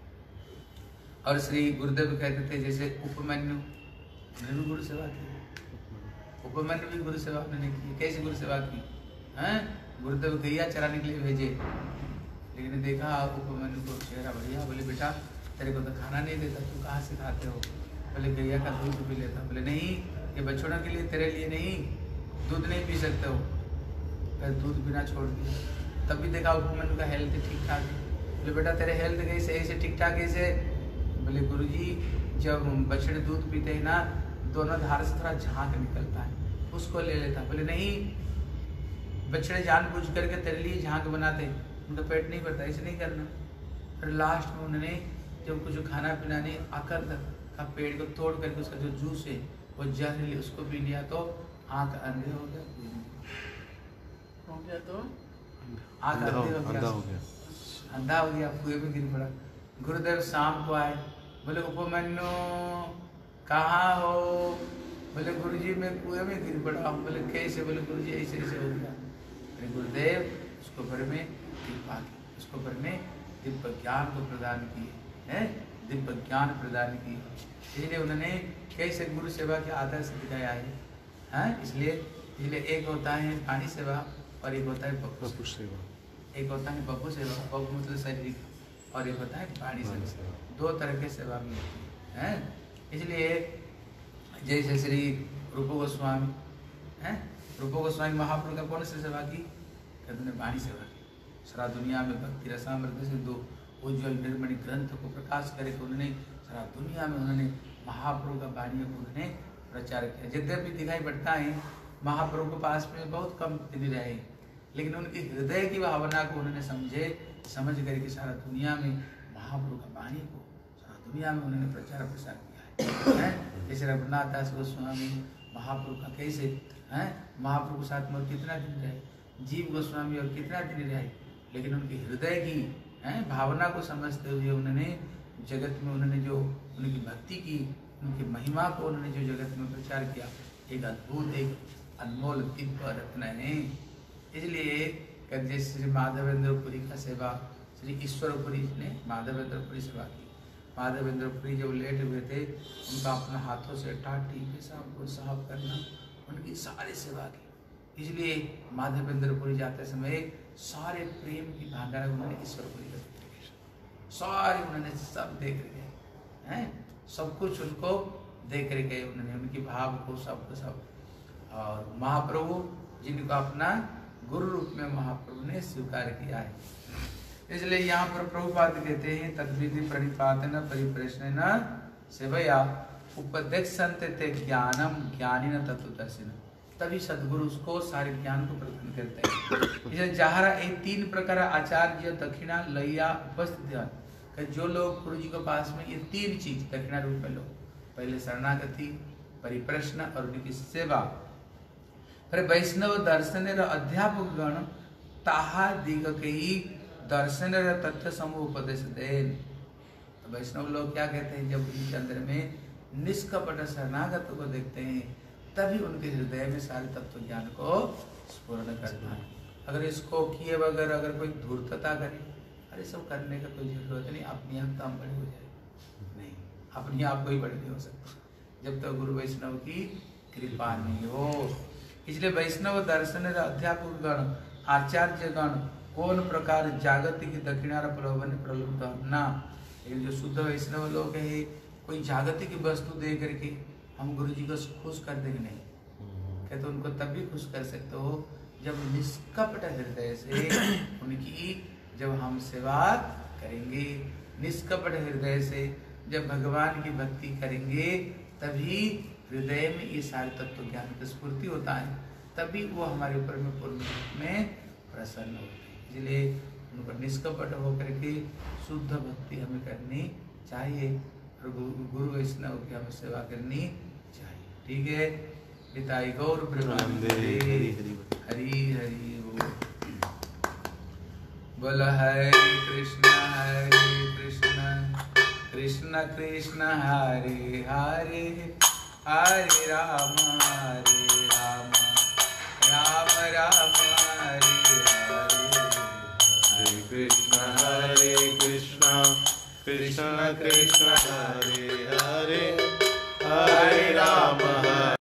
Speaker 1: और श्री गुरुदेव कहते थे जैसे उपमन्यु उन्होंने गुरु सेवा की, उपमन्यु भी गुरु सेवा उन्होंने की। कैसे गुरु सेवा की हैं, गुरुदेव गैया चराने के लिए भेजे, लेकिन देखा उपमन्यु को चेहरा बढ़िया, बोले बेटा तेरे को तो खाना नहीं देता, तू कहाँ से खाते हो? बोले गैया का दूध पी लेता। बोले नहीं, ये बछड़ों के लिए, तेरे लिए नहीं, दूध नहीं पी सकते हो। फिर दूध पीना छोड़ दिया। तब भी देखा उपमन्यु का हेल्थ ठीक ठाक है। बोले बेटा तेरे हेल्थ कैसे ऐसे ठीक ठाक कैसे? बोले गुरुजी जब बछड़े दूध पीते हैं ना, दोनों धार से थोड़ा झांक निकलता है, उसको ले लेता। बोले नहीं, बछड़े जानबूझ करके तेरे लिए झांक बनाते, उनका पेट नहीं भरता, ऐसे नहीं करना। फिर लास्ट में उन्होंने जब कुछ खाना पीना नहीं, आकर का पेड़ को तोड़ करके उसका जो जूस है वो जहर उसको पी लिया तो आँख अंधे हो गया,
Speaker 3: हो गया तो
Speaker 1: आँख अंधे हो गया, अंधा हो गया, कुएं में गिर पड़ा। गुरुदेव शाम को आए, बोले उपमन्यु कहाँ हो? बोले गुरुजी मैं कुएं में गिर पड़ा हूँ। बोले कैसे? बोले गुरुजी ऐसे ऐसे हो गया। बोले गुरुदेव उसको भर में कृपा की, उसको भर में दिव्य ज्ञान को प्रदान किए हैं, दिव्य ज्ञान प्रदान किए। इसलिए उन्होंने कैसे गुरु सेवा के आदर्श दिखाया है, हैं? इसलिए इसलिए एक होता है पानी सेवा और एक होता है पशु सेवा। एक होता है बपू सेवा, बपू मतलब शरीर, और एक होता है वाणी सेवा। दो तरह की सेवा मिलती है। इसलिए जैसे श्री रूप गोस्वामी हैं, रूप गोस्वामी महाप्रभु का कौन सी सेवा की? कहते हैं वाणी सेवा की। सारा दुनिया में भक्ति रसामृत से दो उज्ज्वल निर्मणि ग्रंथ को प्रकाश करके उन्होंने सारा दुनिया में उन्होंने महाप्रभु का वाणी को उन्होंने प्रचार किया। यद्यपि दिखाई पड़ता है महाप्रभु के पास में बहुत कम दिन रहे, लेकिन उनकी हृदय की भावना को उन्होंने समझे, समझ करके सारा दुनिया में महाप्रभु का वाणी को सारा दुनिया में उन्होंने प्रचार प्रसार किया है। जैसे रघुनाथ दास गोस्वामी महाप्रभु का कैसे हैं, महाप्रभु के साथ में कितना दिन रहे, जीव गोस्वामी और कितना दिन रहे, लेकिन उनके हृदय की हैं भावना को समझते हुए उन्होंने जगत में उन्होंने जो उनकी भक्ति की, उनकी महिमा को उन्होंने जो जगत में प्रचार किया, एक अद्भुत एक अनमोल दिव्य रत्न है। इसलिए जैसे श्री माधवेंद्रपुरी का सेवा, श्री ईश्वरपुरी ने माधवेंद्रपुरी सेवा की। माधवेंद्रपुरी जब लेट हुए थे, उनका अपना हाथों से टाटी पेशाब को साफ करना, उनकी सारी सेवा की। इसलिए माधवेंद्रपुरी जाते समय सारे प्रेम की भांडार उन्होंने ईश्वरपुरी का सारे उन्होंने सब देख रहे हैं, सब कुछ उनको देख रहे गए उन्होंने, उनकी भाव को सब को सब। और महाप्रभु जिनको अपना गुरु रूप में महाप्रभु ने स्वीकार किया है। इसलिए यहाँ पर प्रभुपाद कहते हैं तद्विधि प्रणिपातेन परिप्रश्नेन सेवया उपदेक्षन्ते ते ज्ञानम ज्ञानिन तत्वदर्शिन। तभी सद्गुरु उसको सारे ज्ञान को प्रदान करते हैं। इसलिए जहारा ये तीन प्रकार आचार्य दक्षिणा लैया उपस्थित, जो लोग गुरु जी के पास में ये तीन चीज दक्षिणा रूप में लो, पहले शरणागति, परिप्रश्न और उनकी सेवा। फिर वैष्णव दर्शन अध्यापक गण ताहा दिग के दर्शन तथ्य समूह उपदेश देन। तो वैष्णव लोग क्या कहते हैं, जब उनके अंदर में निष्कपट शरणागत को देखते हैं, तभी उनके हृदय में सारे तत्व ज्ञान को स्फुरण करना है। अगर इसको किए बगैर अगर कोई धूर्तता करे, अरे सब करने का कोई जरूरत नहीं, अपने आप तो हम बड़े हो जाए, नहीं अपने आप कोई बड़े नहीं हो सकते जब तक तो गुरु वैष्णव की कृपा नहीं हो। इसलिए वैष्णव दर्शन अध्यापक गण आचार्य गण कौन प्रकार जागतिक दक्षिणा प्रलोभन प्रलुब्ध होना। लेकिन जो शुद्ध वैष्णव लोग है, कोई जागतिक वस्तु दे करके हम गुरु जी को खुश कर देंगे नहीं, कहते तो उनको तब भी खुश कर सकते हो जब निष्कपट हृदय से उनकी जब हम सेवा करेंगे, निष्कपट हृदय से जब भगवान की भक्ति करेंगे, तभी हृदय में ये सारे तत्व ज्ञान की स्फूर्ति होता है, तभी वो हमारे ऊपर में पूर्ण रूप में प्रसन्न होते हैं। इसलिए उनको निष्कपट होकर के शुद्ध भक्ति हमें करनी चाहिए और गुरु वैष्णव की हमें सेवा करनी चाहिए। ठीक है, पिताई गौर प्रेमानंदे हरि हरि बोल। बोल हरे कृष्ण हरे कृष्ण कृष्ण कृष्ण हरे हरे हरे राम हरे राम राम राम हरे हरे।
Speaker 2: हरे कृष्ण हरे कृष्ण कृष्ण कृष्ण हरे हरे हरे राम।